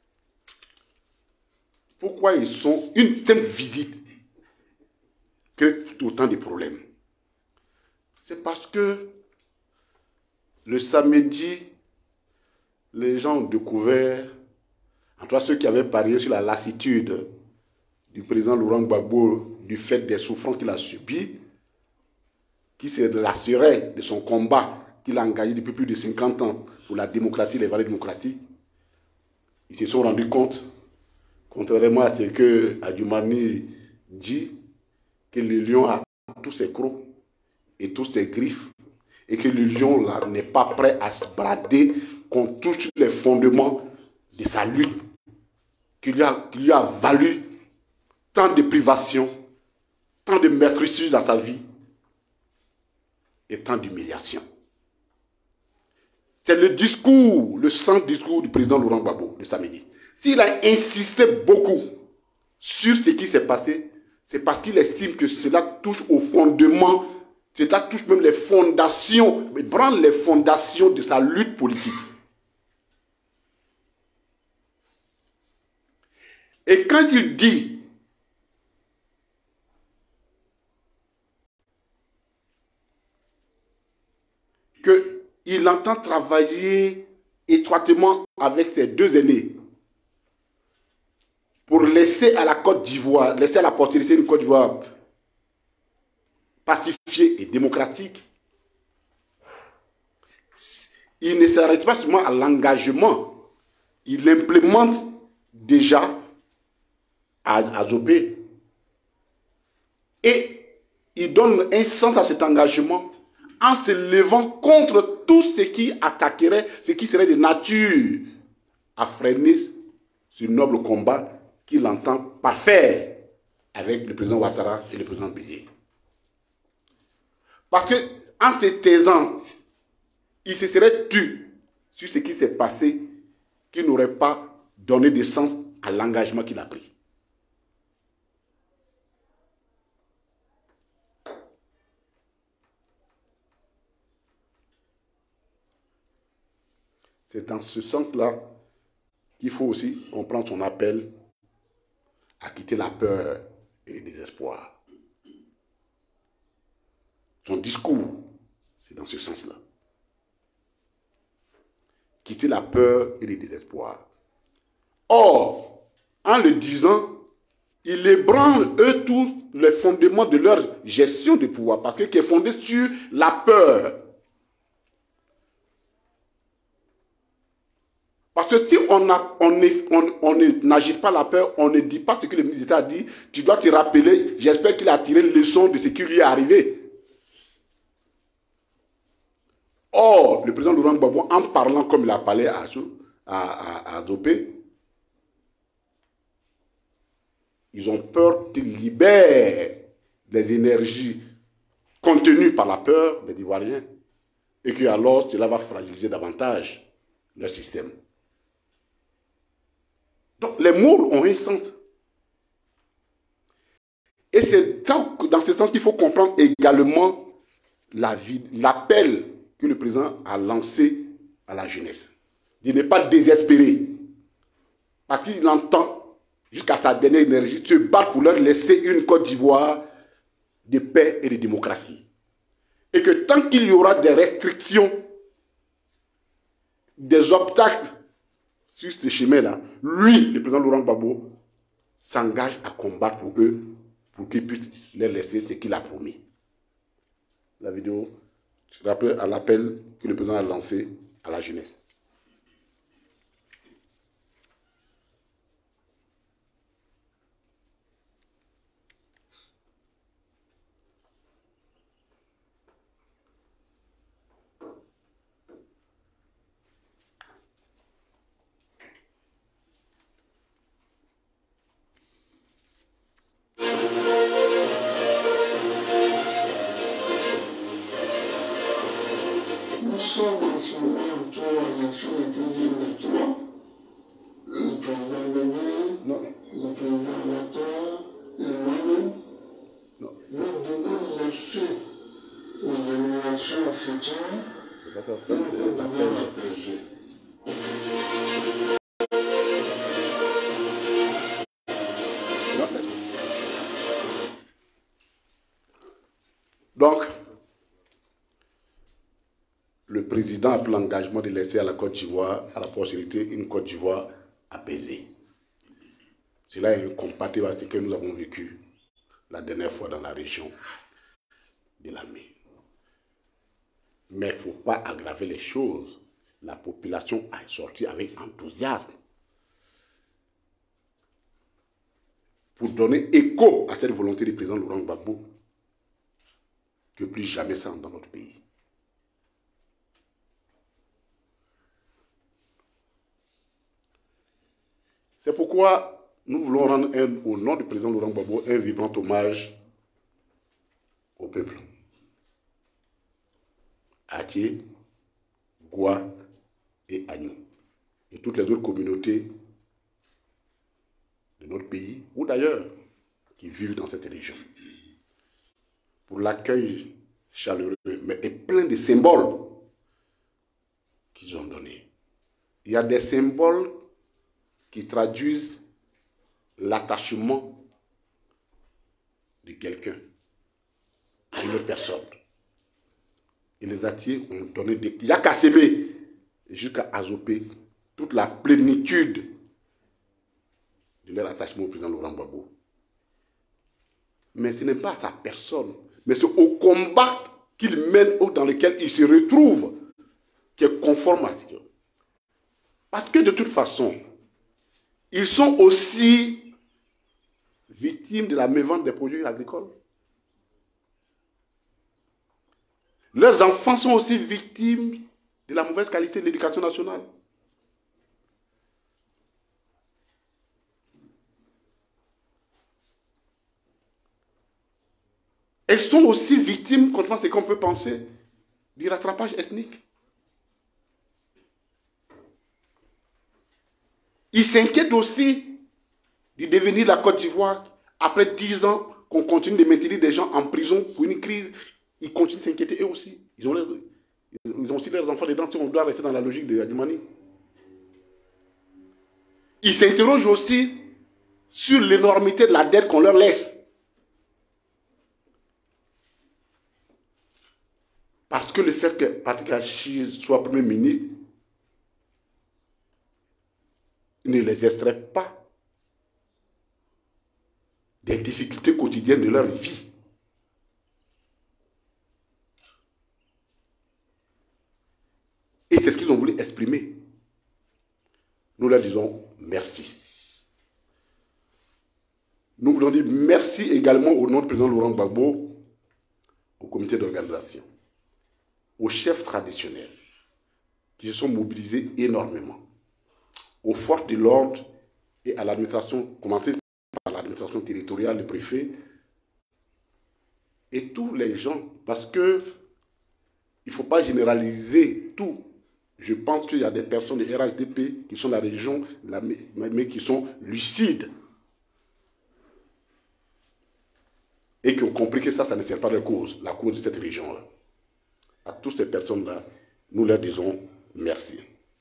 Pourquoi ils sont une simple visite crée autant de problèmes? C'est parce que le samedi, les gens ont découvert, en tout cas ceux qui avaient parié sur la lassitude du président Laurent Gbagbo du fait des souffrances qu'il a subies, qui se lasserait de son combat qu'il a engagé depuis plus de cinquante ans pour la démocratie et les valeurs démocratiques, ils se sont rendus compte, contrairement à ce que Adjumani dit, que le lion a tous ses crocs et tous ses griffes, et que le lion là n'est pas prêt à se brader contre tous les fondements de sa lutte, qui lui a, qui lui a valu tant de privations, tant de meurtrissures dans sa vie, et tant d'humiliations. C'est le discours, le centre discours du président Laurent Gbagbo de samedi. S'il a insisté beaucoup sur ce qui s'est passé, c'est parce qu'il estime que cela touche au fondement, cela touche même les fondations, mais branle les fondations de sa lutte politique. Et quand il dit qu'il entend travailler étroitement avec ses deux aînés pour laisser à la Côte d'Ivoire, laisser à la postérité une Côte d'Ivoire pacifiée et démocratique, il ne s'arrête pas seulement à l'engagement, il implémente déjà à, à Zopé et il donne un sens à cet engagement en se levant contre tout ce qui attaquerait, ce qui serait de nature à freiner ce noble combat qu'il entend parfaire avec le président Ouattara et le président Bélier. Parce que en se taisant, il se serait tu sur ce qui s'est passé, qu'il n'aurait pas donné de sens à l'engagement qu'il a pris. C'est dans ce sens-là qu'il faut aussi comprendre son appel à quitter la peur et le désespoir. Son discours, c'est dans ce sens-là. Quitter la peur et le désespoir. Or, en le disant, il ébranle eux tous les fondements de leur gestion du pouvoir, parce que qui est fondé sur la peur. Parce que si on n'agite on, on, on pas la peur, on ne dit pas ce que le ministre d'État a dit, tu dois te rappeler, j'espère qu'il a tiré leçon de ce qui lui est arrivé. Or, le président Laurent Gbagbo, en parlant comme il a parlé à, à, à, à Zopé, ils ont peur qu'il libère des énergies contenues par la peur des Ivoiriens et que alors cela va fragiliser davantage leur système. Donc, les mots ont un sens. Et c'est dans, dans ce sens qu'il faut comprendre également l'appel que le président a lancé à la jeunesse. Il n'est pas désespéré. Parce qu'il entend, jusqu'à sa dernière énergie, se battre pour leur laisser une Côte d'Ivoire de paix et de démocratie. Et que tant qu'il y aura des restrictions, des obstacles sur ce chemin-là, lui, le président Laurent Gbagbo, s'engage à combattre pour eux, pour qu'ils puissent leur laisser ce qu'il a promis. La vidéo, je rappelle à l'appel que le président a lancé à la jeunesse. Nous sommes en ce moment autour de la nation de deux mille trois. Le président Bénin, le président Ouattara et moi-même, nous devons laisser aux générations futures un Cameroun apaisé. Donc, le président a pris l'engagement de laisser à la Côte d'Ivoire, à la postérité, une Côte d'Ivoire apaisée. Cela est incompatible avec ce que nous avons vécu la dernière fois dans la région de la mer. Mais il ne faut pas aggraver les choses. La population a sorti avec enthousiasme pour donner écho à cette volonté du président Laurent Gbagbo que plus jamais ça dans notre pays. C'est pourquoi nous voulons rendre un, au nom du président Laurent Gbagbo un vibrant hommage au peuple. Atié, Goua et Agnou. Et toutes les autres communautés de notre pays, ou d'ailleurs, qui vivent dans cette région. Pour l'accueil chaleureux, mais et plein de symboles qu'ils ont donnés. Il y a des symboles qui traduisent l'attachement de quelqu'un à une autre personne. Et les Atiés ont donné des... Il y a qu'à s'aimer jusqu'à Azopé toute la plénitude de leur attachement au président Laurent Gbagbo. Mais ce n'est pas sa personne, mais c'est au combat qu'il mène ou dans lequel il se retrouve qui est conforme à ce. Parce que de toute façon, ils sont aussi victimes de la mévente des produits agricoles. Leurs enfants sont aussi victimes de la mauvaise qualité de l'éducation nationale. Elles sont aussi victimes, contrairement à ce qu'on peut penser, du rattrapage ethnique. Ils s'inquiètent aussi du devenir de la Côte d'Ivoire après dix ans qu'on continue de maintenir des gens en prison pour une crise. Ils continuent de s'inquiéter eux aussi. Ils ont, leur, ils ont aussi leurs enfants dedans si on doit rester dans la logique de Adjumani. Ils s'interrogent aussi sur l'énormité de la dette qu'on leur laisse. Parce que le fait que Patrick Achille soit Premier ministre ne les extrait pas des difficultés quotidiennes de leur vie. Et c'est ce qu'ils ont voulu exprimer. Nous leur disons merci. Nous voulons dire merci également au nom du président Laurent Gbagbo, au comité d'organisation, aux chefs traditionnels qui se sont mobilisés énormément, aux forces de l'ordre et à l'administration, commencée par l'administration territoriale, le préfet, et tous les gens, parce que il ne faut pas généraliser tout. Je pense qu'il y a des personnes de R H D P qui sont de la région, mais qui sont lucides et qui ont compris que ça, ça ne sert pas de cause, la cause de cette région-là. À toutes ces personnes-là, nous leur disons merci.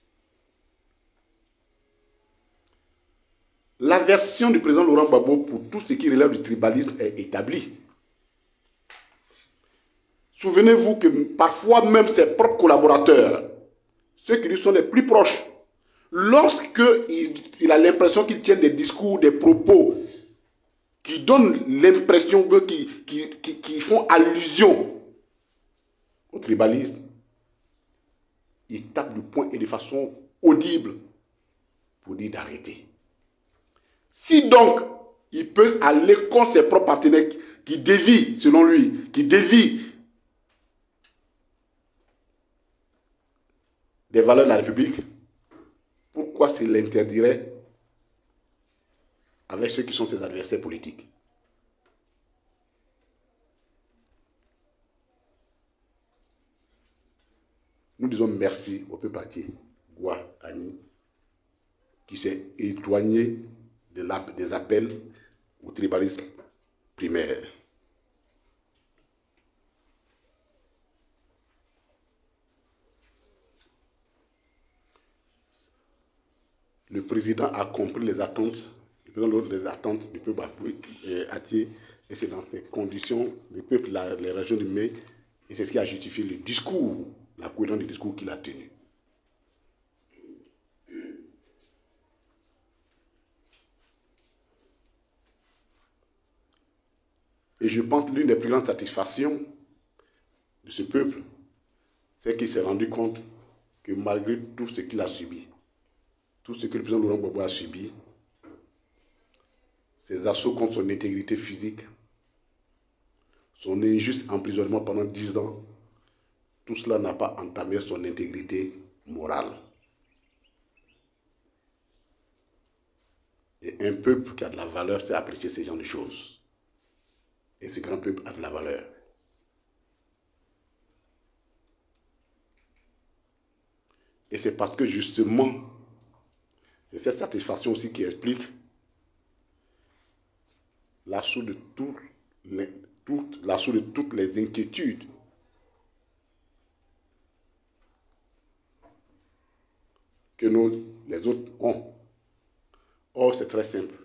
La version du président Laurent Gbagbo pour tout ce qui relève du tribalisme est établie. souvenez-vous que parfois même ses propres collaborateurs, ceux qui lui sont les plus proches, lorsqu'il il a l'impression qu'il tient des discours, des propos qui donnent l'impression, qui, qui, qui, qui font allusion au tribalisme, il tape du poing et de façon audible pour dire d'arrêter. Si donc il peut aller contre ses propres partenaires qui dévient, selon lui, qui dévient des valeurs de la République, pourquoi s'il l'interdirait avec ceux qui sont ses adversaires politiques? Nous disons merci au peuple entier, Gwa Ani, qui s'est éloigné de la, des appels au tribalisme primaire. Le président a compris les attentes, le président des attentes du peuple entier, et c'est dans ces conditions, le peuple, la, les régions du Mé, et c'est ce qui a justifié le discours, la cohérence du discours qu'il a tenu. Et je pense que l'une des plus grandes satisfactions de ce peuple, c'est qu'il s'est rendu compte que malgré tout ce qu'il a subi, tout ce que le président Laurent Gbagbo a subi, ses assauts contre son intégrité physique, son injuste emprisonnement pendant dix ans, tout cela n'a pas entamé son intégrité morale. Et un peuple qui a de la valeur sait apprécier ce genre de choses. Et ce grand peuple a de la valeur. Et c'est parce que justement, c'est cette satisfaction aussi qui explique l'assaut de, tout les, tout, l'assaut de toutes les inquiétudes que nous, les autres, ont. Or, c'est très simple.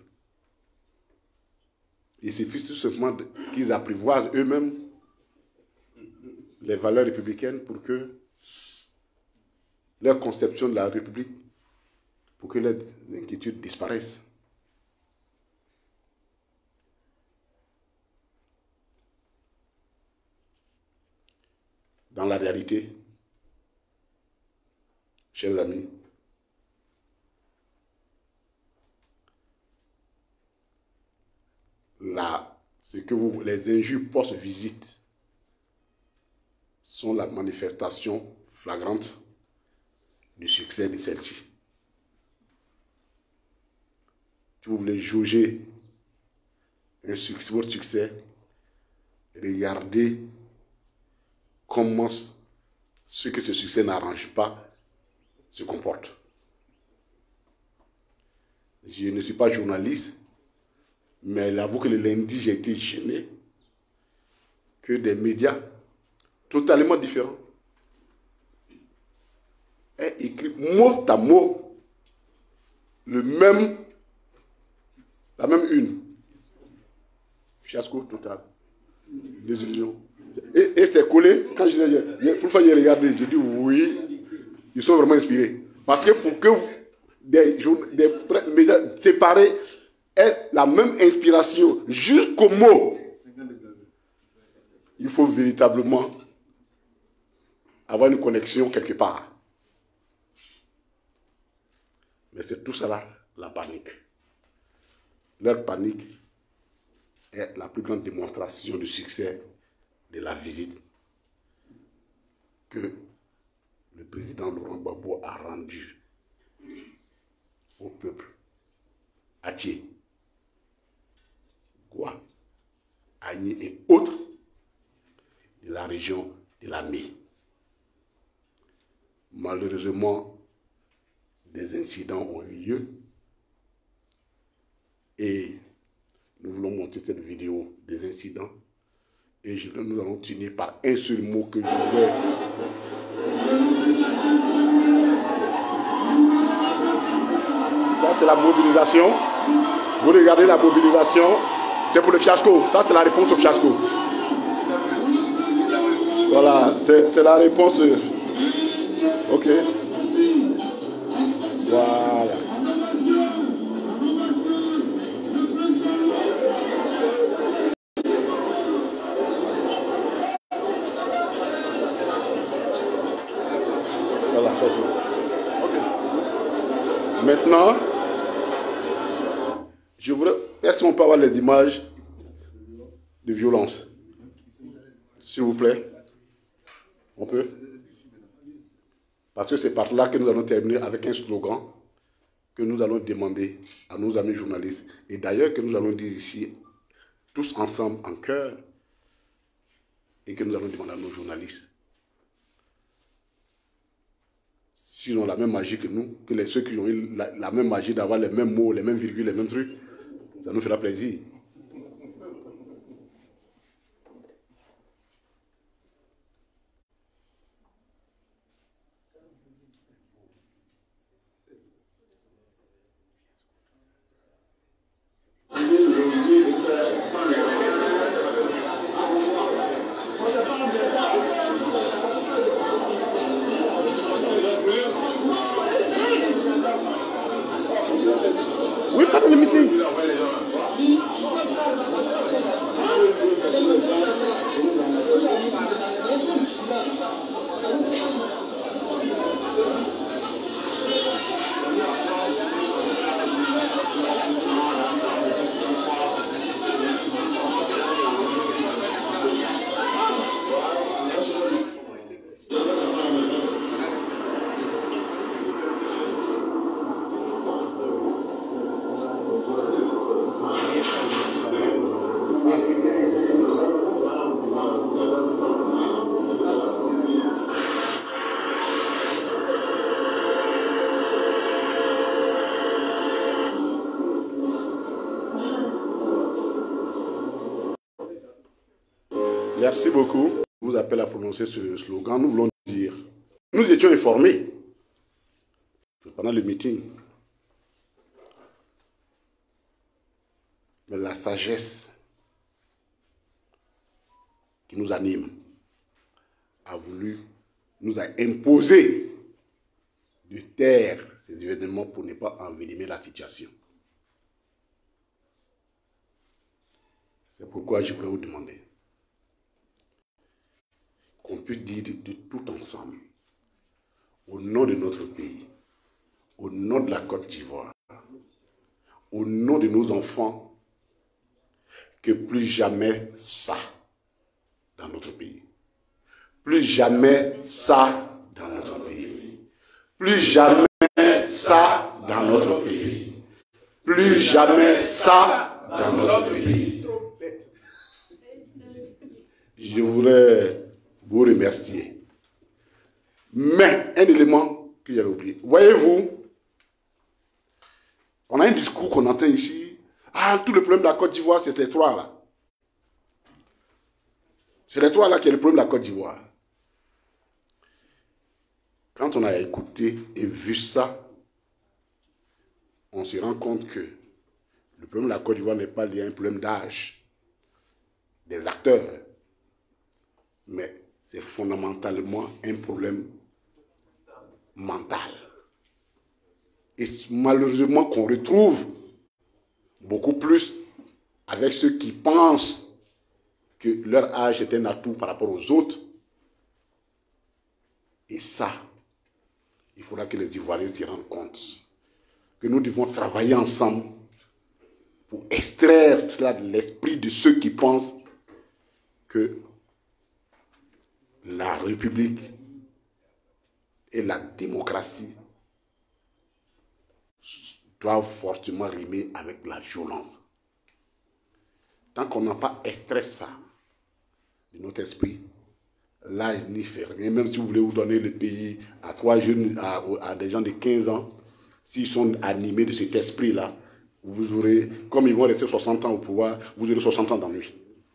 Il suffit tout simplement qu'ils apprivoisent eux-mêmes les valeurs républicaines pour que leur conception de la République, pour que les inquiétudes disparaissent. Dans la réalité, chers amis, là, ce que vous, les injures post-visite sont la manifestation flagrante du succès de celle-ci. Si vous voulez jauger un succès, votre succès, regardez comment ce que ce succès n'arrange pas se comporte. Je ne suis pas journaliste, mais il avoue que le lundi, j'ai été gêné que des médias totalement différents aient écrit mot à mot le même, la même une. Fiasco total. Désillusion. Et, et c'est collé, quand je l'ai pour faire regarder, j'ai dit oui, ils sont vraiment inspirés. Parce que pour que des, des médias séparés aient la même inspiration jusqu'au mot, il faut véritablement avoir une connexion quelque part. Mais c'est tout cela, la panique. Leur panique est la plus grande démonstration du succès de la visite que le président Laurent Gbagbo a rendue au peuple Attié, Gwa, Ani et autres de la région de la Mé. Malheureusement, des incidents ont eu lieu et nous voulons montrer cette vidéo des incidents et je, nous allons tenir par un seul mot que je vais. Ça c'est la mobilisation. Vous regardez la mobilisation, c'est pour le fiasco. Ça c'est la réponse au fiasco. Voilà, c'est la réponse. Ok. Voilà. Voilà, ça c'est. Ok. Maintenant, je voudrais. Est-ce qu'on peut avoir les images de violence? S'il vous plaît. On peut? Parce que c'est par là que nous allons terminer avec un slogan que nous allons demander à nos amis journalistes. Et d'ailleurs que nous allons dire ici, tous ensemble, en chœur, et que nous allons demander à nos journalistes. S'ils ont la même magie que nous, que les, ceux qui ont eu la, la même magie d'avoir les mêmes mots, les mêmes virgules, les mêmes trucs, ça nous fera plaisir. Oui, pas de limiter. Merci beaucoup. Je vous appelle à prononcer ce slogan. Nous voulons dire, nous étions informés pendant le meeting. Mais la sagesse qui nous anime a voulu, nous a imposé de taire ces événements pour ne pas envenimer la situation. C'est pourquoi je voudrais vous demander qu'on puisse dire de tout ensemble, au nom de notre pays, au nom de la Côte d'Ivoire, au nom de nos enfants, que plus jamais ça dans notre pays. Plus jamais ça dans notre pays. Plus jamais ça dans notre pays. Plus jamais ça dans notre pays. Je voudrais vous remercier. Mais un élément que j'avais oublié. Voyez-vous, on a un discours qu'on entend ici. Ah, tout le problème de la Côte d'Ivoire, c'est les trois là. C'est les trois là qui est le problème de la Côte d'Ivoire. Quand on a écouté et vu ça, on se rend compte que le problème de la Côte d'Ivoire n'est pas lié à un problème d'âge des acteurs, mais c'est fondamentalement un problème mental. Et malheureusement qu'on retrouve beaucoup plus avec ceux qui pensent que leur âge est un atout par rapport aux autres. Et ça, il faudra que les Ivoiriens s'y rendent compte. Que nous devons travailler ensemble pour extraire cela de l'esprit de ceux qui pensent que la République et la démocratie doivent fortement rimer avec la violence. Tant qu'on n'a pas extrait ça de notre esprit, l'âge n'y fait rien. Même si vous voulez vous donner le pays à trois jeunes, à, à des gens de quinze ans, s'ils sont animés de cet esprit-là, vous aurez, comme ils vont rester soixante ans au pouvoir, vous aurez soixante ans d'ennui.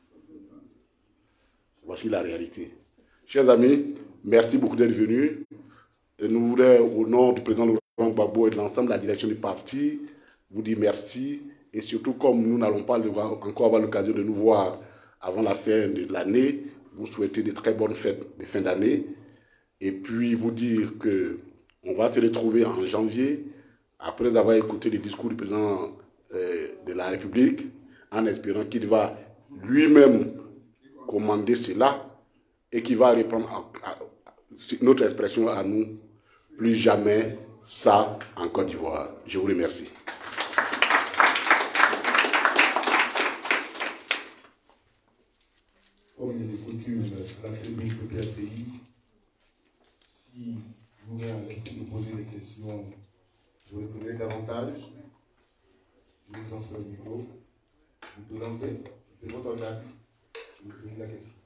Voici la réalité. Chers amis, merci beaucoup d'être venus. Et nous voulons, au nom du président Laurent Gbagbo et de l'ensemble de la direction du parti, vous dire merci. Et surtout, comme nous n'allons pas encore avoir l'occasion de nous voir avant la fin de l'année, vous souhaiter de très bonnes fêtes de fin d'année et puis vous dire qu'on va se retrouver en janvier après avoir écouté les discours du président euh, de la République en espérant qu'il va lui-même commander cela et qu'il va reprendre à, à, notre expression à nous, plus jamais ça en Côte d'Ivoire. Je vous remercie. Comme il est coutume à la tribune P P A C I, si vous avez à l'esprit de poser des questions, vous répondrez davantage. Je vous transfère le micro. Vous présentez, de votre organe, vous posez la question.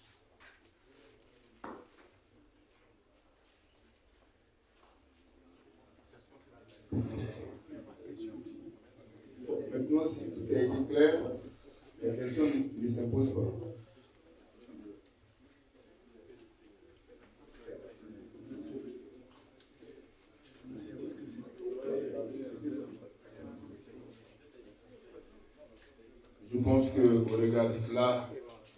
Bon, maintenant, si tout a été clair, la question ne s'impose pas. Je pense qu'au regard de cela,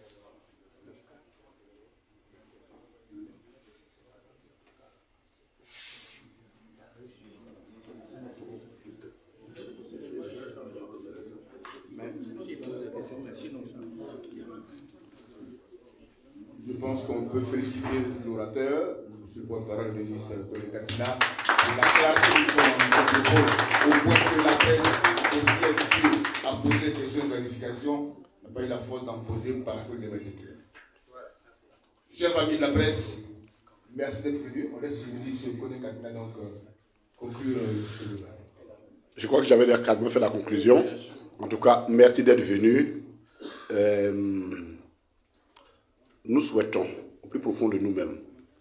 je pense qu'on peut féliciter l'orateur, M. porte-parole du ministre Tony Katina, de la clarté de son propos, au point que la presse aussi habituée à poser des questions de clarification, n'a pas eu la faute d'en poser parce que le débat était clair. Chers amis de la presse, merci d'être venus. On laisse le ministre Tony Katina donc euh, conclure euh, ce débat. Je crois que j'avais quasiment fait la conclusion. En tout cas, merci d'être venus. Euh, nous souhaitons, au plus profond de nous-mêmes,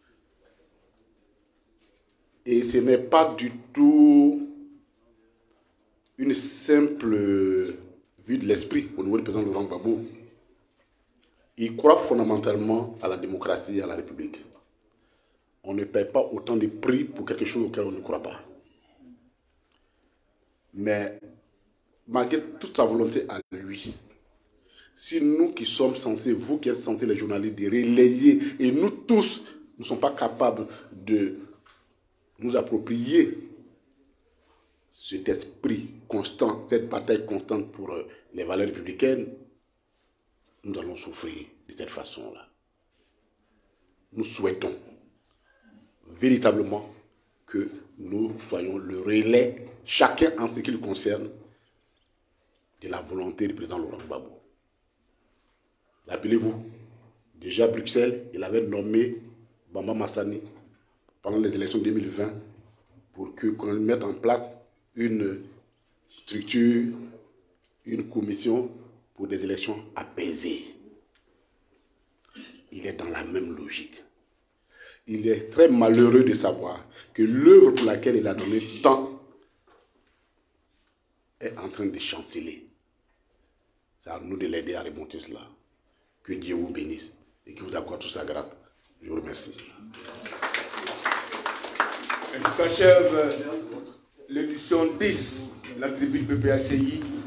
et ce n'est pas du tout une simple vue de l'esprit au niveau du président Laurent Gbagbo. Il croit fondamentalement à la démocratie et à la République. On ne paie pas autant de prix pour quelque chose auquel on ne croit pas. Mais malgré toute sa volonté à lui, si nous qui sommes censés, vous qui êtes censés les journalistes, de relayer, et nous tous ne sommes pas capables de nous approprier cet esprit constant, cette bataille constante pour les valeurs républicaines, nous allons souffrir de cette façon-là. Nous souhaitons véritablement que nous soyons le relais, chacun en ce qui le concerne, de la volonté du président Laurent Gbagbo. Rappelez-vous, déjà à Bruxelles, il avait nommé Bamba Massani pendant les élections deux mille vingt pour que qu'on mette en place une structure, une commission pour des élections apaisées. Il est dans la même logique. Il est très malheureux de savoir que l'œuvre pour laquelle il a donné tant est en train de chanceler. C'est à nous de l'aider à remonter cela. Que Dieu vous bénisse et qu'il vous accorde toute sa grâce. Je vous remercie. Ainsi s'achève l'édition dix de la tribune P P A C I.